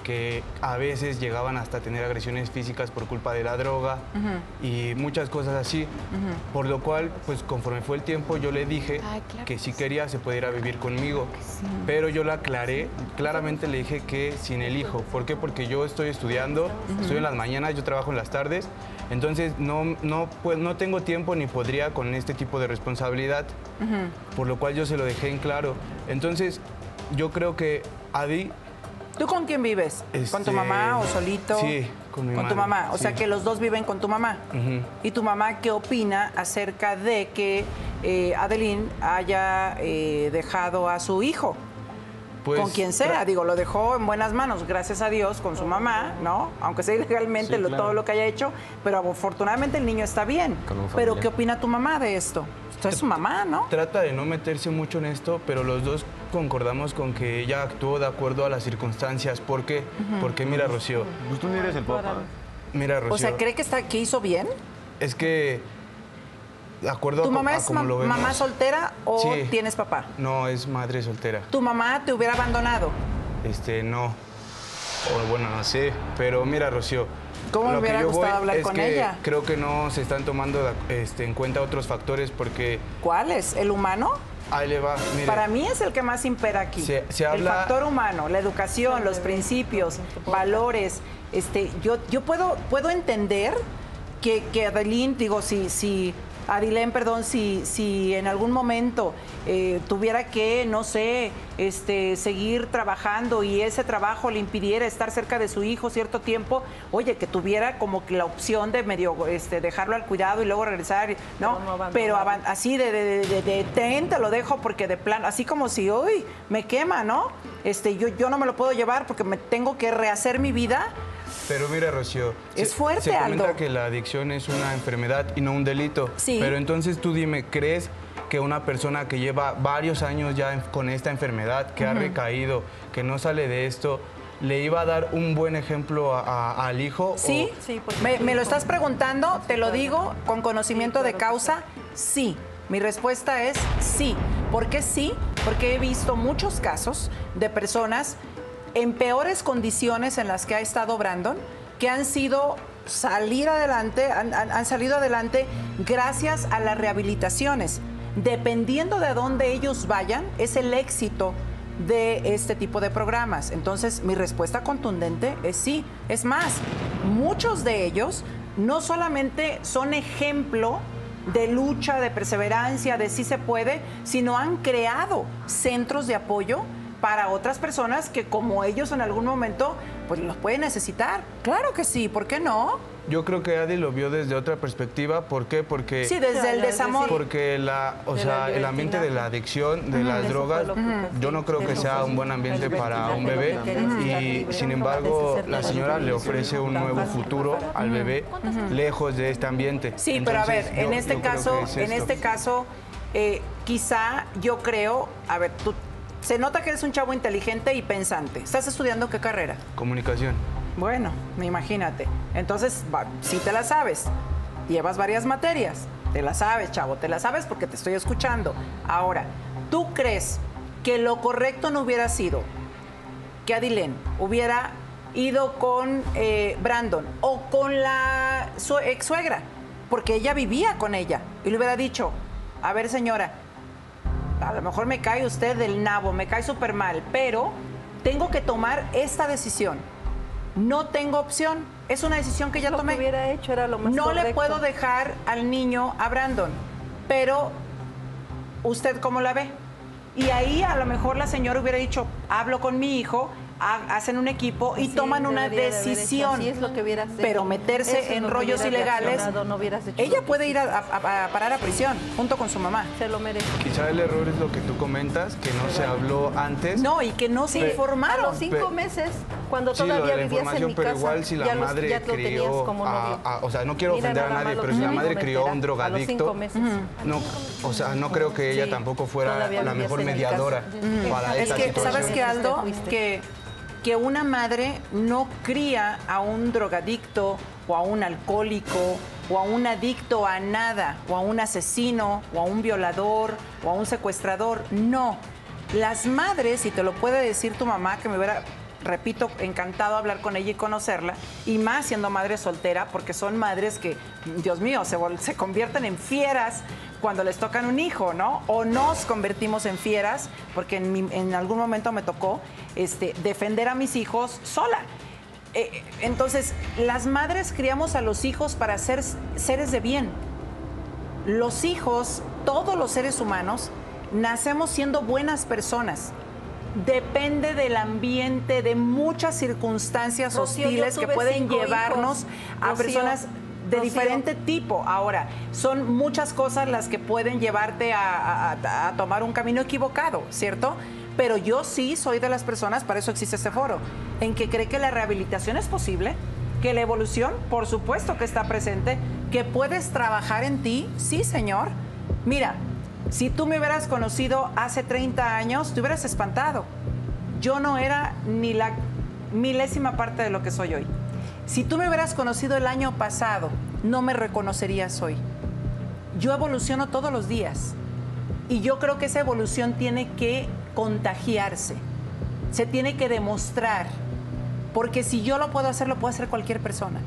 que a veces llegaban hasta tener agresiones físicas por culpa de la droga y muchas cosas así. Por lo cual, pues conforme fue el tiempo, yo le dije que si quería se pudiera vivir conmigo. Pero yo la aclaré, claramente le dije que sin el hijo. ¿Por qué? Porque yo estoy estudiando, estoy en las mañanas, yo trabajo en las tardes, entonces no tengo tiempo ni podría con este tipo de responsabilidad, por lo cual yo se lo dejé en claro. Entonces, yo creo que Adi... ¿Tú con quién vives? ¿Con tu mamá o solito? Sí, con mi madre. ¿Con tu mamá? O sí. sea, que los dos viven con tu mamá. ¿Y tu mamá qué opina acerca de que Adeline haya dejado a su hijo? Pues, con quien sea, digo, lo dejó en buenas manos, gracias a Dios, con su mamá, ¿no? Aunque sea ilegalmente sí, claro. Todo lo que haya hecho, pero afortunadamente el niño está bien. Pero ¿qué opina tu mamá de esto? Esto es su mamá, ¿no? Trata de no meterse mucho en esto, pero los dos concordamos con que ella actuó de acuerdo a las circunstancias. ¿Por qué? Porque mira, Rocío... Pues tú ni eres el papá. Mira, Rocío... O sea, ¿cree que hizo bien? Es que... De acuerdo ¿Tu mamá a es como lo vemos. mamá soltera o sí. tienes papá? No, es madre soltera. ¿Tu mamá te hubiera abandonado? No. O bueno, no sé. Pero mira, Rocío. ¿Cómo me hubiera gustado hablar con ella? Creo que no se están tomando en cuenta otros factores porque... ¿Cuál es? ¿El humano? Ahí le va. Mire. Para mí es el que más impera aquí. Se habla... El factor humano, la educación, los principios, valores. Yo puedo entender que Adeline, digo, si en algún momento tuviera que, no sé, seguir trabajando y ese trabajo le impidiera estar cerca de su hijo cierto tiempo, oye, que tuviera como que la opción de medio dejarlo al cuidado y luego regresar, ¿no? Pero así de tren te lo dejo porque de plan, así como si, uy, me quema, ¿no? Yo no me lo puedo llevar porque me tengo que rehacer mi vida. Pero mira, Rocío, es fuerte, se comenta Aldo, que la adicción es una enfermedad y no un delito. Sí. Pero entonces tú dime, ¿crees que una persona que lleva varios años ya con esta enfermedad, que ha recaído, que no sale de esto, le iba a dar un buen ejemplo al hijo? Sí, sí. Me lo estás preguntando, te lo digo con conocimiento de causa, sí. Mi respuesta es sí. ¿Por qué sí? Porque he visto muchos casos de personas en peores condiciones en las que ha estado Brandon, que han salido adelante gracias a las rehabilitaciones. Dependiendo de dónde ellos vayan, es el éxito de este tipo de programas. Entonces, mi respuesta contundente es sí. Es más, muchos de ellos no solamente son ejemplo de lucha, de perseverancia, de sí se puede, sino han creado centros de apoyo para otras personas que como ellos en algún momento pues los pueden necesitar. Claro que sí, ¿por qué no? Yo creo que Adi lo vio desde otra perspectiva. ¿Por qué? Porque... Sí, desde el desamor. Porque el ambiente de la adicción, de las drogas, yo no creo que sea un buen ambiente para un bebé. Y sin embargo, la señora le ofrece un nuevo futuro al bebé lejos de este ambiente. Sí, entonces, pero a ver, en este caso, quizá yo creo, a ver, tú se nota que eres un chavo inteligente y pensante. ¿Estás estudiando qué carrera? Comunicación. Bueno, imagínate. Entonces, sí te la sabes. Llevas varias materias. Te la sabes, chavo. Te la sabes porque te estoy escuchando. Ahora, ¿tú crees que lo correcto no hubiera sido que Adilén hubiera ido con Brandon o con su ex suegra? Porque ella vivía con ella. Y le hubiera dicho, a ver, señora, a lo mejor me cae usted del nabo, me cae súper mal, pero tengo que tomar esta decisión. No tengo opción. Es una decisión que ya tomé. Lo que hubiera hecho era lo más correcto. No le puedo dejar al niño a Brandon, pero ¿usted cómo la ve? Y ahí a lo mejor la señora hubiera dicho, hablo con mi hijo, hacen un equipo y toman una decisión. Así es lo que hubiera hecho. Pero meterse en rollos ilegales, ella puede ir a parar a prisión junto con su mamá. Se lo merece. Quizá el error es lo que tú comentas, que no se habló antes. No, y que no se informaron. A los 5 meses, cuando todavía vivías en mi casa, pero igual si la madre crió o sea, no quiero ofender a nadie, pero si la madre crió a un drogadicto, no, o sea, no creo que ella tampoco fuera la mejor mediadora para esta situación. Es que, ¿sabes qué, Aldo? Que una madre no cría a un drogadicto o a un alcohólico o a un adicto a nada, o a un asesino, o a un violador, o a un secuestrador. No. Las madres, y te lo puede decir tu mamá, que me hubiera repito, encantado hablar con ella y conocerla, y más siendo madre soltera, porque son madres que, Dios mío, se convierten en fieras cuando les tocan un hijo, ¿no? O nos convertimos en fieras, porque en algún momento me tocó defender a mis hijos sola. Entonces, las madres criamos a los hijos para ser seres de bien. Los hijos, todos los seres humanos, nacemos siendo buenas personas. Depende del ambiente, de muchas circunstancias hostiles que pueden llevarnos a personas de diferente tipo. Ahora, son muchas cosas las que pueden llevarte a tomar un camino equivocado, ¿cierto? Pero yo sí soy de las personas, para eso existe este foro, en que cree que la rehabilitación es posible, que la evolución, por supuesto que está presente, que puedes trabajar en ti, sí, señor. Mira, si tú me hubieras conocido hace 30 años, te hubieras espantado. Yo no era ni la milésima parte de lo que soy hoy. Si tú me hubieras conocido el año pasado, no me reconocerías hoy. Yo evoluciono todos los días. Y yo creo que esa evolución tiene que contagiarse. Se tiene que demostrar. Porque si yo lo puedo hacer cualquier persona.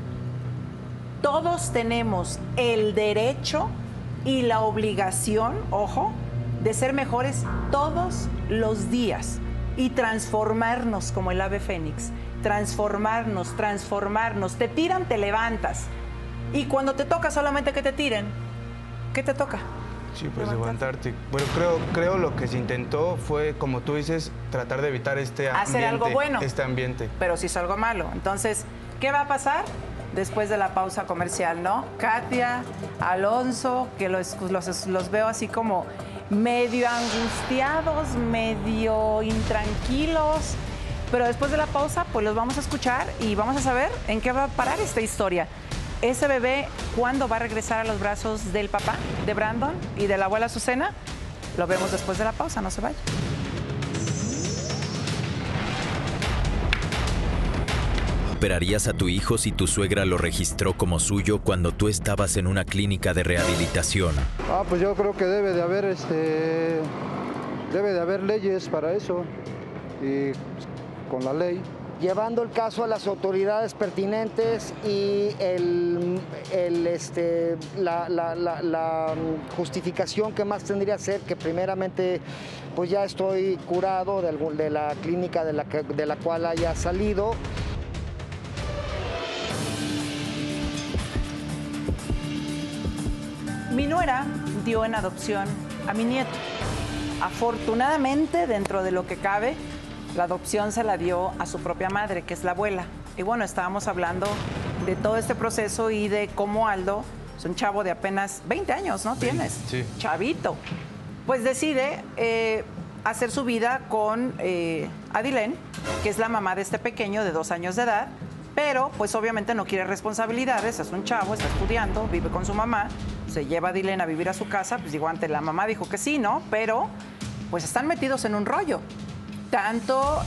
Todos tenemos el derecho y la obligación, ojo, de ser mejores todos los días y transformarnos como el ave fénix. Transformarnos. Te tiran, te levantas. Y cuando te toca solamente que te tiren, ¿qué te toca? Sí, pues levantarte. Bueno, creo lo que se intentó fue, como tú dices, tratar de evitar este ambiente. Hacer algo bueno. Este ambiente. Pero sí es algo malo. Entonces, ¿qué va a pasar? Después de la pausa comercial, ¿no? Katia, Alonso, que los veo así como medio angustiados, medio intranquilos. Pero después de la pausa, pues los vamos a escuchar y vamos a saber en qué va a parar esta historia. Ese bebé, ¿cuándo va a regresar a los brazos del papá, de Brandon y de la abuela Azucena? Lo vemos después de la pausa, no se vaya. ¿Operarías a tu hijo si tu suegra lo registró como suyo cuando tú estabas en una clínica de rehabilitación? Pues yo creo que debe de haber leyes para eso, y con la ley. Llevando el caso a las autoridades pertinentes y la justificación que más tendría que ser que primeramente pues ya estoy curado de la clínica de la cual haya salido. Mi nuera dio en adopción a mi nieto. Afortunadamente, dentro de lo que cabe, la adopción se la dio a su propia madre, que es la abuela. Y bueno, estábamos hablando de todo este proceso y de cómo Aldo, es un chavo de apenas 20 años, ¿no? ¿Tienes? Sí. Chavito. Pues decide hacer su vida con Adilén, que es la mamá de este pequeño de 2 años de edad, pero pues obviamente no quiere responsabilidades, es un chavo, está estudiando, vive con su mamá, se lleva a Adilén a vivir a su casa, pues digo, antes la mamá dijo que sí, ¿no? Pero pues están metidos en un rollo. Tanto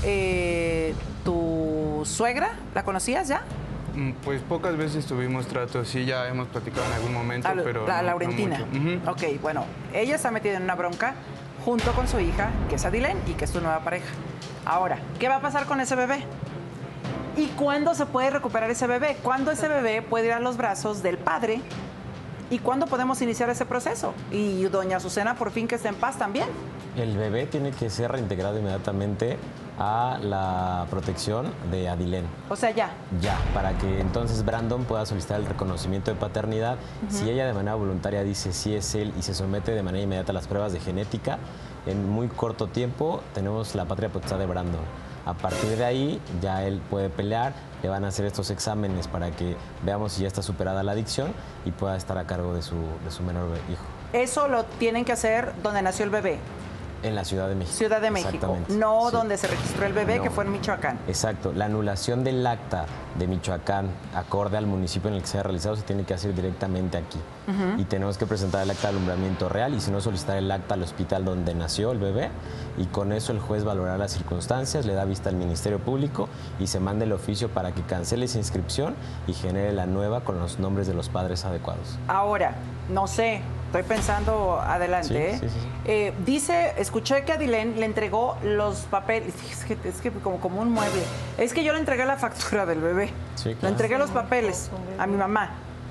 tu suegra, ¿la conocías ya? Pues pocas veces tuvimos trato, sí, ya hemos platicado en algún momento, pero la Laurentina. No mucho. Ok, bueno, ella está metida en una bronca junto con su hija, que es Adilén, y que es su nueva pareja. Ahora, ¿qué va a pasar con ese bebé? ¿Y cuándo se puede recuperar ese bebé? ¿Cuándo ese bebé puede ir a los brazos del padre? ¿Y cuándo podemos iniciar ese proceso? Y doña Azucena, por fin, que esté en paz también. El bebé tiene que ser reintegrado inmediatamente a la protección de Adilén. O sea, ya. Ya, para que entonces Brandon pueda solicitar el reconocimiento de paternidad. Si ella de manera voluntaria dice sí es él y se somete de manera inmediata a las pruebas de genética, en muy corto tiempo tenemos la patria potestad de Brandon. A partir de ahí ya él puede pelear, le van a hacer estos exámenes para que veamos si ya está superada la adicción y pueda estar a cargo de su menor hijo. Eso lo tienen que hacer donde nació el bebé. En la Ciudad de México. Ciudad de México, no sí. Donde se registró el bebé, no. Que fue en Michoacán. Exacto. La anulación del acta de Michoacán, acorde al municipio en el que se ha realizado, se tiene que hacer directamente aquí. Y tenemos que presentar el acta de alumbramiento real y si no, solicitar el acta al hospital donde nació el bebé y con eso el juez valorará las circunstancias, le da vista al Ministerio Público y se manda el oficio para que cancele esa inscripción y genere la nueva con los nombres de los padres adecuados. Ahora, no sé, estoy pensando adelante. Sí, sí, sí. Dice, escuché que Adilén le entregó los papeles, es que como un mueble. Es que yo le entregué la factura del bebé. Sí, claro. Le entregué los papeles a mi mamá.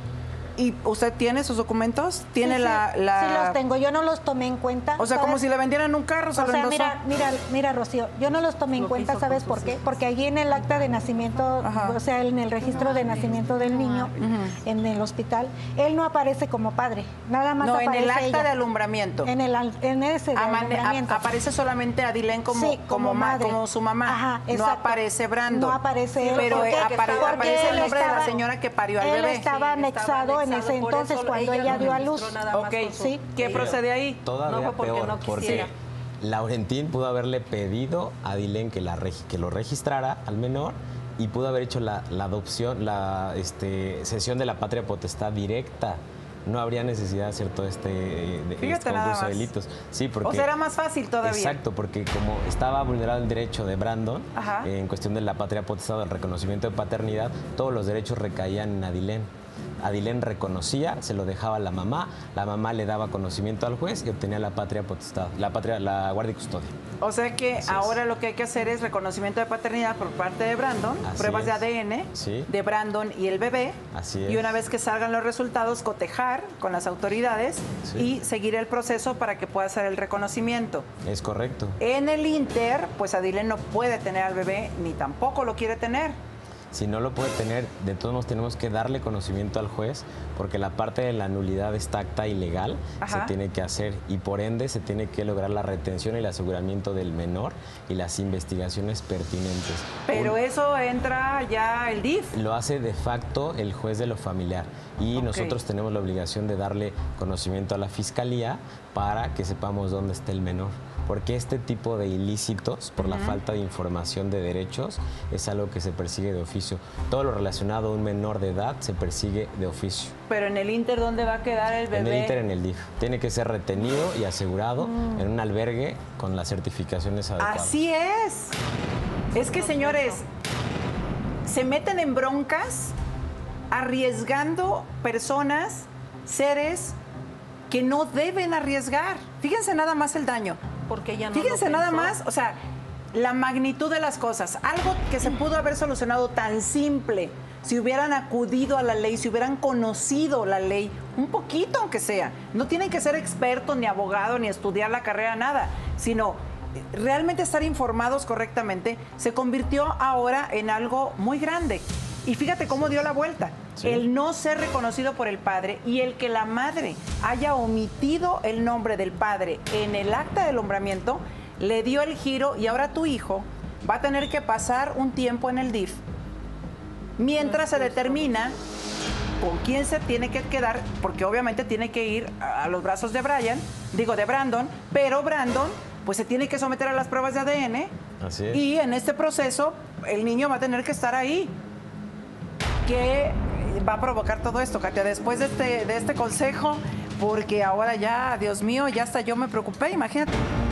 ¿Y usted tiene sus documentos? ¿Tiene Sí, la...? los tengo. Yo no los tomé en cuenta. O sea, como ¿sabes? si le vendieran un carro, se O lo sea, endosó. mira, Rocío, yo no los tomé en cuenta, ¿sabes por qué? Porque allí en el acta de nacimiento, o sea, en el registro de nacimiento del niño, en el hospital, él no aparece como padre, nada más aparece en el acta ella. de alumbramiento. En ese de alumbramiento. Aparece solamente Adilén como, Sí, como madre. como su mamá. Ajá, no exacto. aparece Brandon. No aparece él. Pero Porque aparece el nombre de la señora que parió al bebé. Él estaba anexado en ese entonces cuando ella dio a luz. Ok, sí. ¿Qué procede ahí? Todavía No fue porque peor, no quisiera. porque Laurentín pudo haberle pedido a Adilén que lo registrara al menor y pudo haber hecho la adopción, la cesión de la patria potestad directa. No habría necesidad de hacer todo este concurso de delitos. Sí, porque, o sea, era más fácil todavía. Exacto, porque como estaba vulnerado el derecho de Brandon, Ajá. En cuestión de la patria potestad, del reconocimiento de paternidad, todos los derechos recaían en Adilén. Adilén reconocía, se lo dejaba a la mamá le daba conocimiento al juez y obtenía la patria potestad, la guardia y custodia. O sea que ahora lo que hay que hacer es reconocimiento de paternidad por parte de Brandon, Así pruebas es. de ADN de Brandon y el bebé. Así es. Y una vez que salgan los resultados, cotejar con las autoridades y seguir el proceso para que pueda hacer el reconocimiento. Es correcto. En el Inter, pues Adilén no puede tener al bebé ni tampoco lo quiere tener. Si no lo puede tener, de todos modos tenemos que darle conocimiento al juez porque la parte de la nulidad de esta acta ilegal se tiene que hacer y por ende se tiene que lograr la retención y el aseguramiento del menor y las investigaciones pertinentes. Pero eso entra ya el DIF. Lo hace de facto el juez de lo familiar y nosotros tenemos la obligación de darle conocimiento a la fiscalía para que sepamos dónde está el menor. Porque este tipo de ilícitos, por la falta de información de derechos, es algo que se persigue de oficio. Todo lo relacionado a un menor de edad se persigue de oficio. Pero en el Inter, ¿dónde va a quedar el bebé? En el Inter, en el DIF. Tiene que ser retenido y asegurado en un albergue con las certificaciones adecuadas. Así es. Es que, señores, se meten en broncas arriesgando personas, seres que no deben arriesgar. Fíjense nada más el daño. Porque ya no Fíjense lo nada pensó. más, o sea, la magnitud de las cosas. Algo que se pudo haber solucionado tan simple si hubieran acudido a la ley, si hubieran conocido la ley, un poquito aunque sea. No tienen que ser expertos, ni abogados, ni estudiar la carrera, nada, sino realmente estar informados correctamente, se convirtió ahora en algo muy grande. Y fíjate cómo dio la vuelta. Sí. El no ser reconocido por el padre y el que la madre haya omitido el nombre del padre en el acta de alumbramiento, le dio el giro y ahora tu hijo va a tener que pasar un tiempo en el DIF mientras se determina con quién se tiene que quedar, porque obviamente tiene que ir a los brazos de Brandon, pero Brandon pues se tiene que someter a las pruebas de ADN. Así es. Y en este proceso el niño va a tener que estar ahí. ¿Qué va a provocar todo esto, Katia? Después de este consejo, porque ahora ya, Dios mío, ya hasta yo me preocupé, imagínate.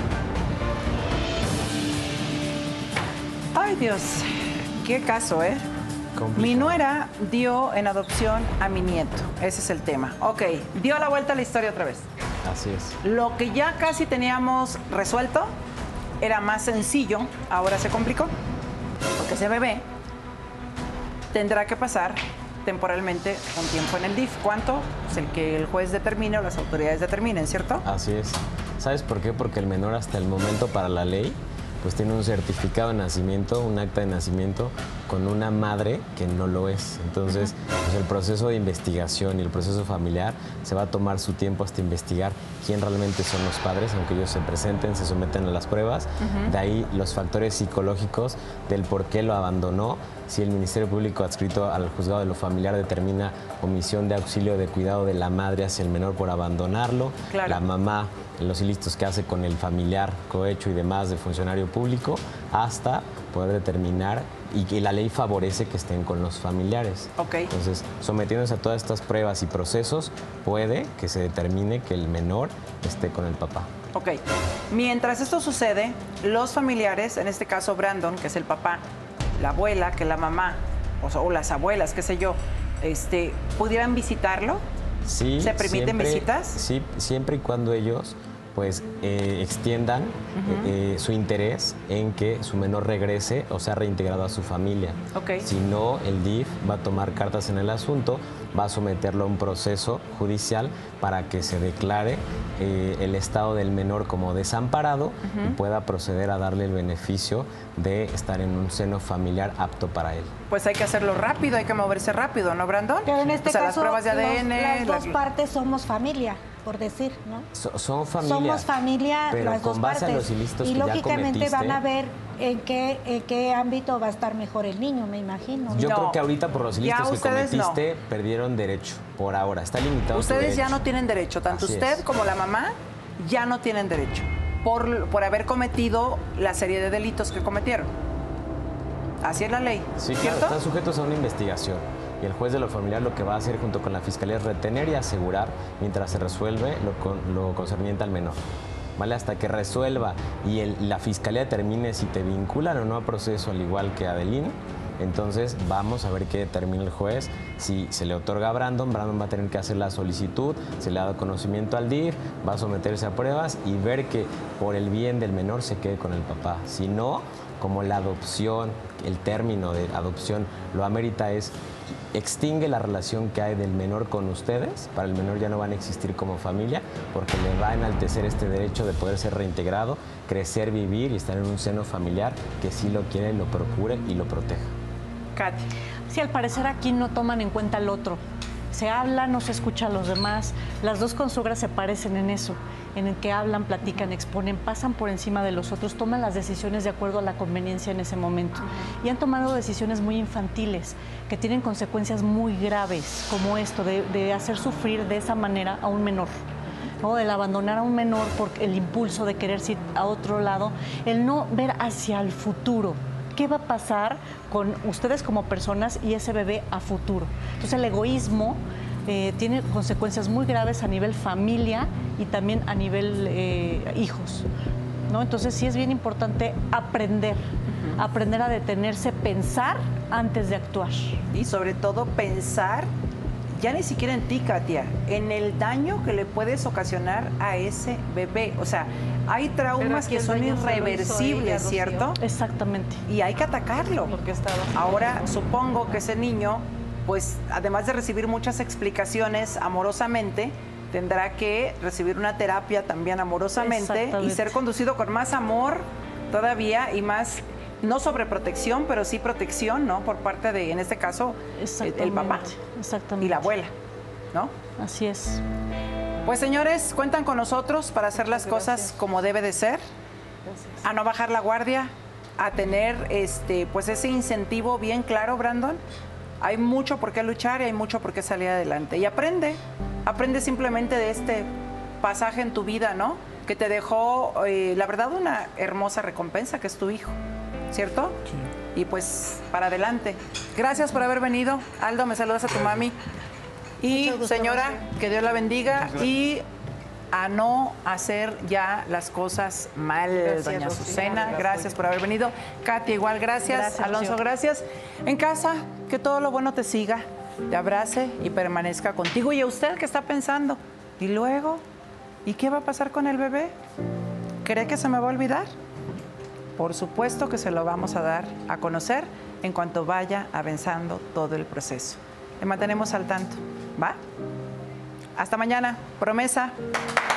Ay, Dios, qué caso, ¿eh? Complicado. Mi nuera dio en adopción a mi nieto, ese es el tema. Ok, dio la vuelta a la historia otra vez. Así es. Lo que ya casi teníamos resuelto era más sencillo, ahora se complicó, porque ese bebé tendrá que pasar temporalmente un tiempo en el DIF. ¿Cuánto? Pues el que el juez determine o las autoridades determinen, ¿cierto? Así es. ¿Sabes por qué? Porque el menor hasta el momento para la ley pues tiene un certificado de nacimiento, un acta de nacimiento con una madre que no lo es. Entonces, pues el proceso de investigación y el proceso familiar se va a tomar su tiempo hasta investigar quién realmente son los padres, aunque ellos se presenten, se someten a las pruebas. De ahí los factores psicológicos del por qué lo abandonó. Si el Ministerio Público adscrito al juzgado de lo familiar determina omisión de auxilio de cuidado de la madre hacia el menor por abandonarlo, la mamá, los ilícitos que hace con el familiar, cohecho y demás de funcionario público, hasta poder determinar y que la ley favorece que estén con los familiares. Entonces, sometiéndose a todas estas pruebas y procesos, puede que se determine que el menor esté con el papá. Ok. Mientras esto sucede, los familiares, en este caso Brandon, que es el papá, la abuela, que la mamá, o las abuelas, qué sé yo, ¿pudieran visitarlo? Sí. ¿Se permiten visitas? Sí, siempre y cuando ellos pues extiendan su interés en que su menor regrese o sea reintegrado a su familia. Okay. Si no, el DIF va a tomar cartas en el asunto, va a someterlo a un proceso judicial para que se declare el estado del menor como desamparado y pueda proceder a darle el beneficio de estar en un seno familiar apto para él. Pues hay que hacerlo rápido, hay que moverse rápido, ¿no, Brandon? Pero en este caso, las pruebas de ADN... las dos partes somos familia, por decir, ¿no? Son familia. Somos familia, pero las dos con base partes. a los ilícitos y que lógicamente ya van a ver en qué ámbito va a estar mejor el niño, me imagino. Yo creo que ahorita por los ilícitos que cometiste perdieron derecho por ahora. Está limitado. Ustedes ya no tienen derecho, tanto Así usted es. como la mamá ya no tienen derecho por haber cometido la serie de delitos que cometieron. Así es la ley. Sí, claro, ¿cierto? están sujetos a una investigación. Y el juez de lo familiar lo que va a hacer junto con la fiscalía es retener y asegurar mientras se resuelve lo concerniente al menor. ¿Vale? Hasta que resuelva y la fiscalía determine si te vinculan o no a proceso, al igual que a Adeline, entonces vamos a ver qué determina el juez. Si se le otorga a Brandon va a tener que hacer la solicitud, se le ha dado conocimiento al DIF, va a someterse a pruebas y ver que por el bien del menor se quede con el papá. Si no, como la adopción, el término de adopción lo amerita, extingue la relación que hay del menor con ustedes. Para el menor ya no van a existir como familia porque le va a enaltecer este derecho de poder ser reintegrado, crecer, vivir y estar en un seno familiar que sí lo quiere, lo procure y lo proteja. Katy. Sí, al parecer aquí no toman en cuenta al otro. Se habla, no se escucha a los demás. Las dos consuegras se parecen en eso, en el que hablan, platican, exponen, pasan por encima de los otros, toman las decisiones de acuerdo a la conveniencia en ese momento. Y han tomado decisiones muy infantiles, que tienen consecuencias muy graves, como esto, de hacer sufrir de esa manera a un menor. ¿No? El abandonar a un menor por el impulso de querer ir a otro lado, el no ver hacia el futuro. ¿Qué va a pasar con ustedes como personas y ese bebé a futuro? Entonces el egoísmo tiene consecuencias muy graves a nivel familia y también a nivel hijos, ¿no? Entonces sí es bien importante aprender a detenerse, pensar antes de actuar. Y sobre todo pensar, ya ni siquiera en ti, Katia, en el daño que le puedes ocasionar a ese bebé. O sea, hay traumas que son irreversibles, ¿cierto? Exactamente. Y hay que atacarlo. Ahora, supongo que ese niño, pues, además de recibir muchas explicaciones amorosamente, tendrá que recibir una terapia también amorosamente y ser conducido con más amor todavía y más, no sobreprotección, pero sí protección, ¿no? Por parte de, en este caso, el papá. Exactamente. Y la abuela, ¿no? Así es. Pues, señores, cuentan con nosotros para hacer las cosas como debe de ser, a no bajar la guardia, a tener pues ese incentivo bien claro, Brandon. Hay mucho por qué luchar y hay mucho por qué salir adelante. Y aprende simplemente de este pasaje en tu vida, ¿no? Que te dejó, la verdad, una hermosa recompensa, que es tu hijo, ¿cierto? Sí. Y pues, para adelante. Gracias por haber venido. Aldo, me saludas a tu mami. Y señora, que Dios la bendiga y a no hacer ya las cosas mal, Gracias, doña Rocío. Susana. Gracias por haber venido. Katy, igual, gracias. Alonso, gracias. En casa, que todo lo bueno te siga, te abrace y permanezca contigo. Y a usted que está pensando, ¿y luego? ¿Y qué va a pasar con el bebé? ¿Cree que se me va a olvidar? Por supuesto que se lo vamos a dar a conocer en cuanto vaya avanzando todo el proceso. Le mantenemos al tanto, ¿va? Hasta mañana, promesa.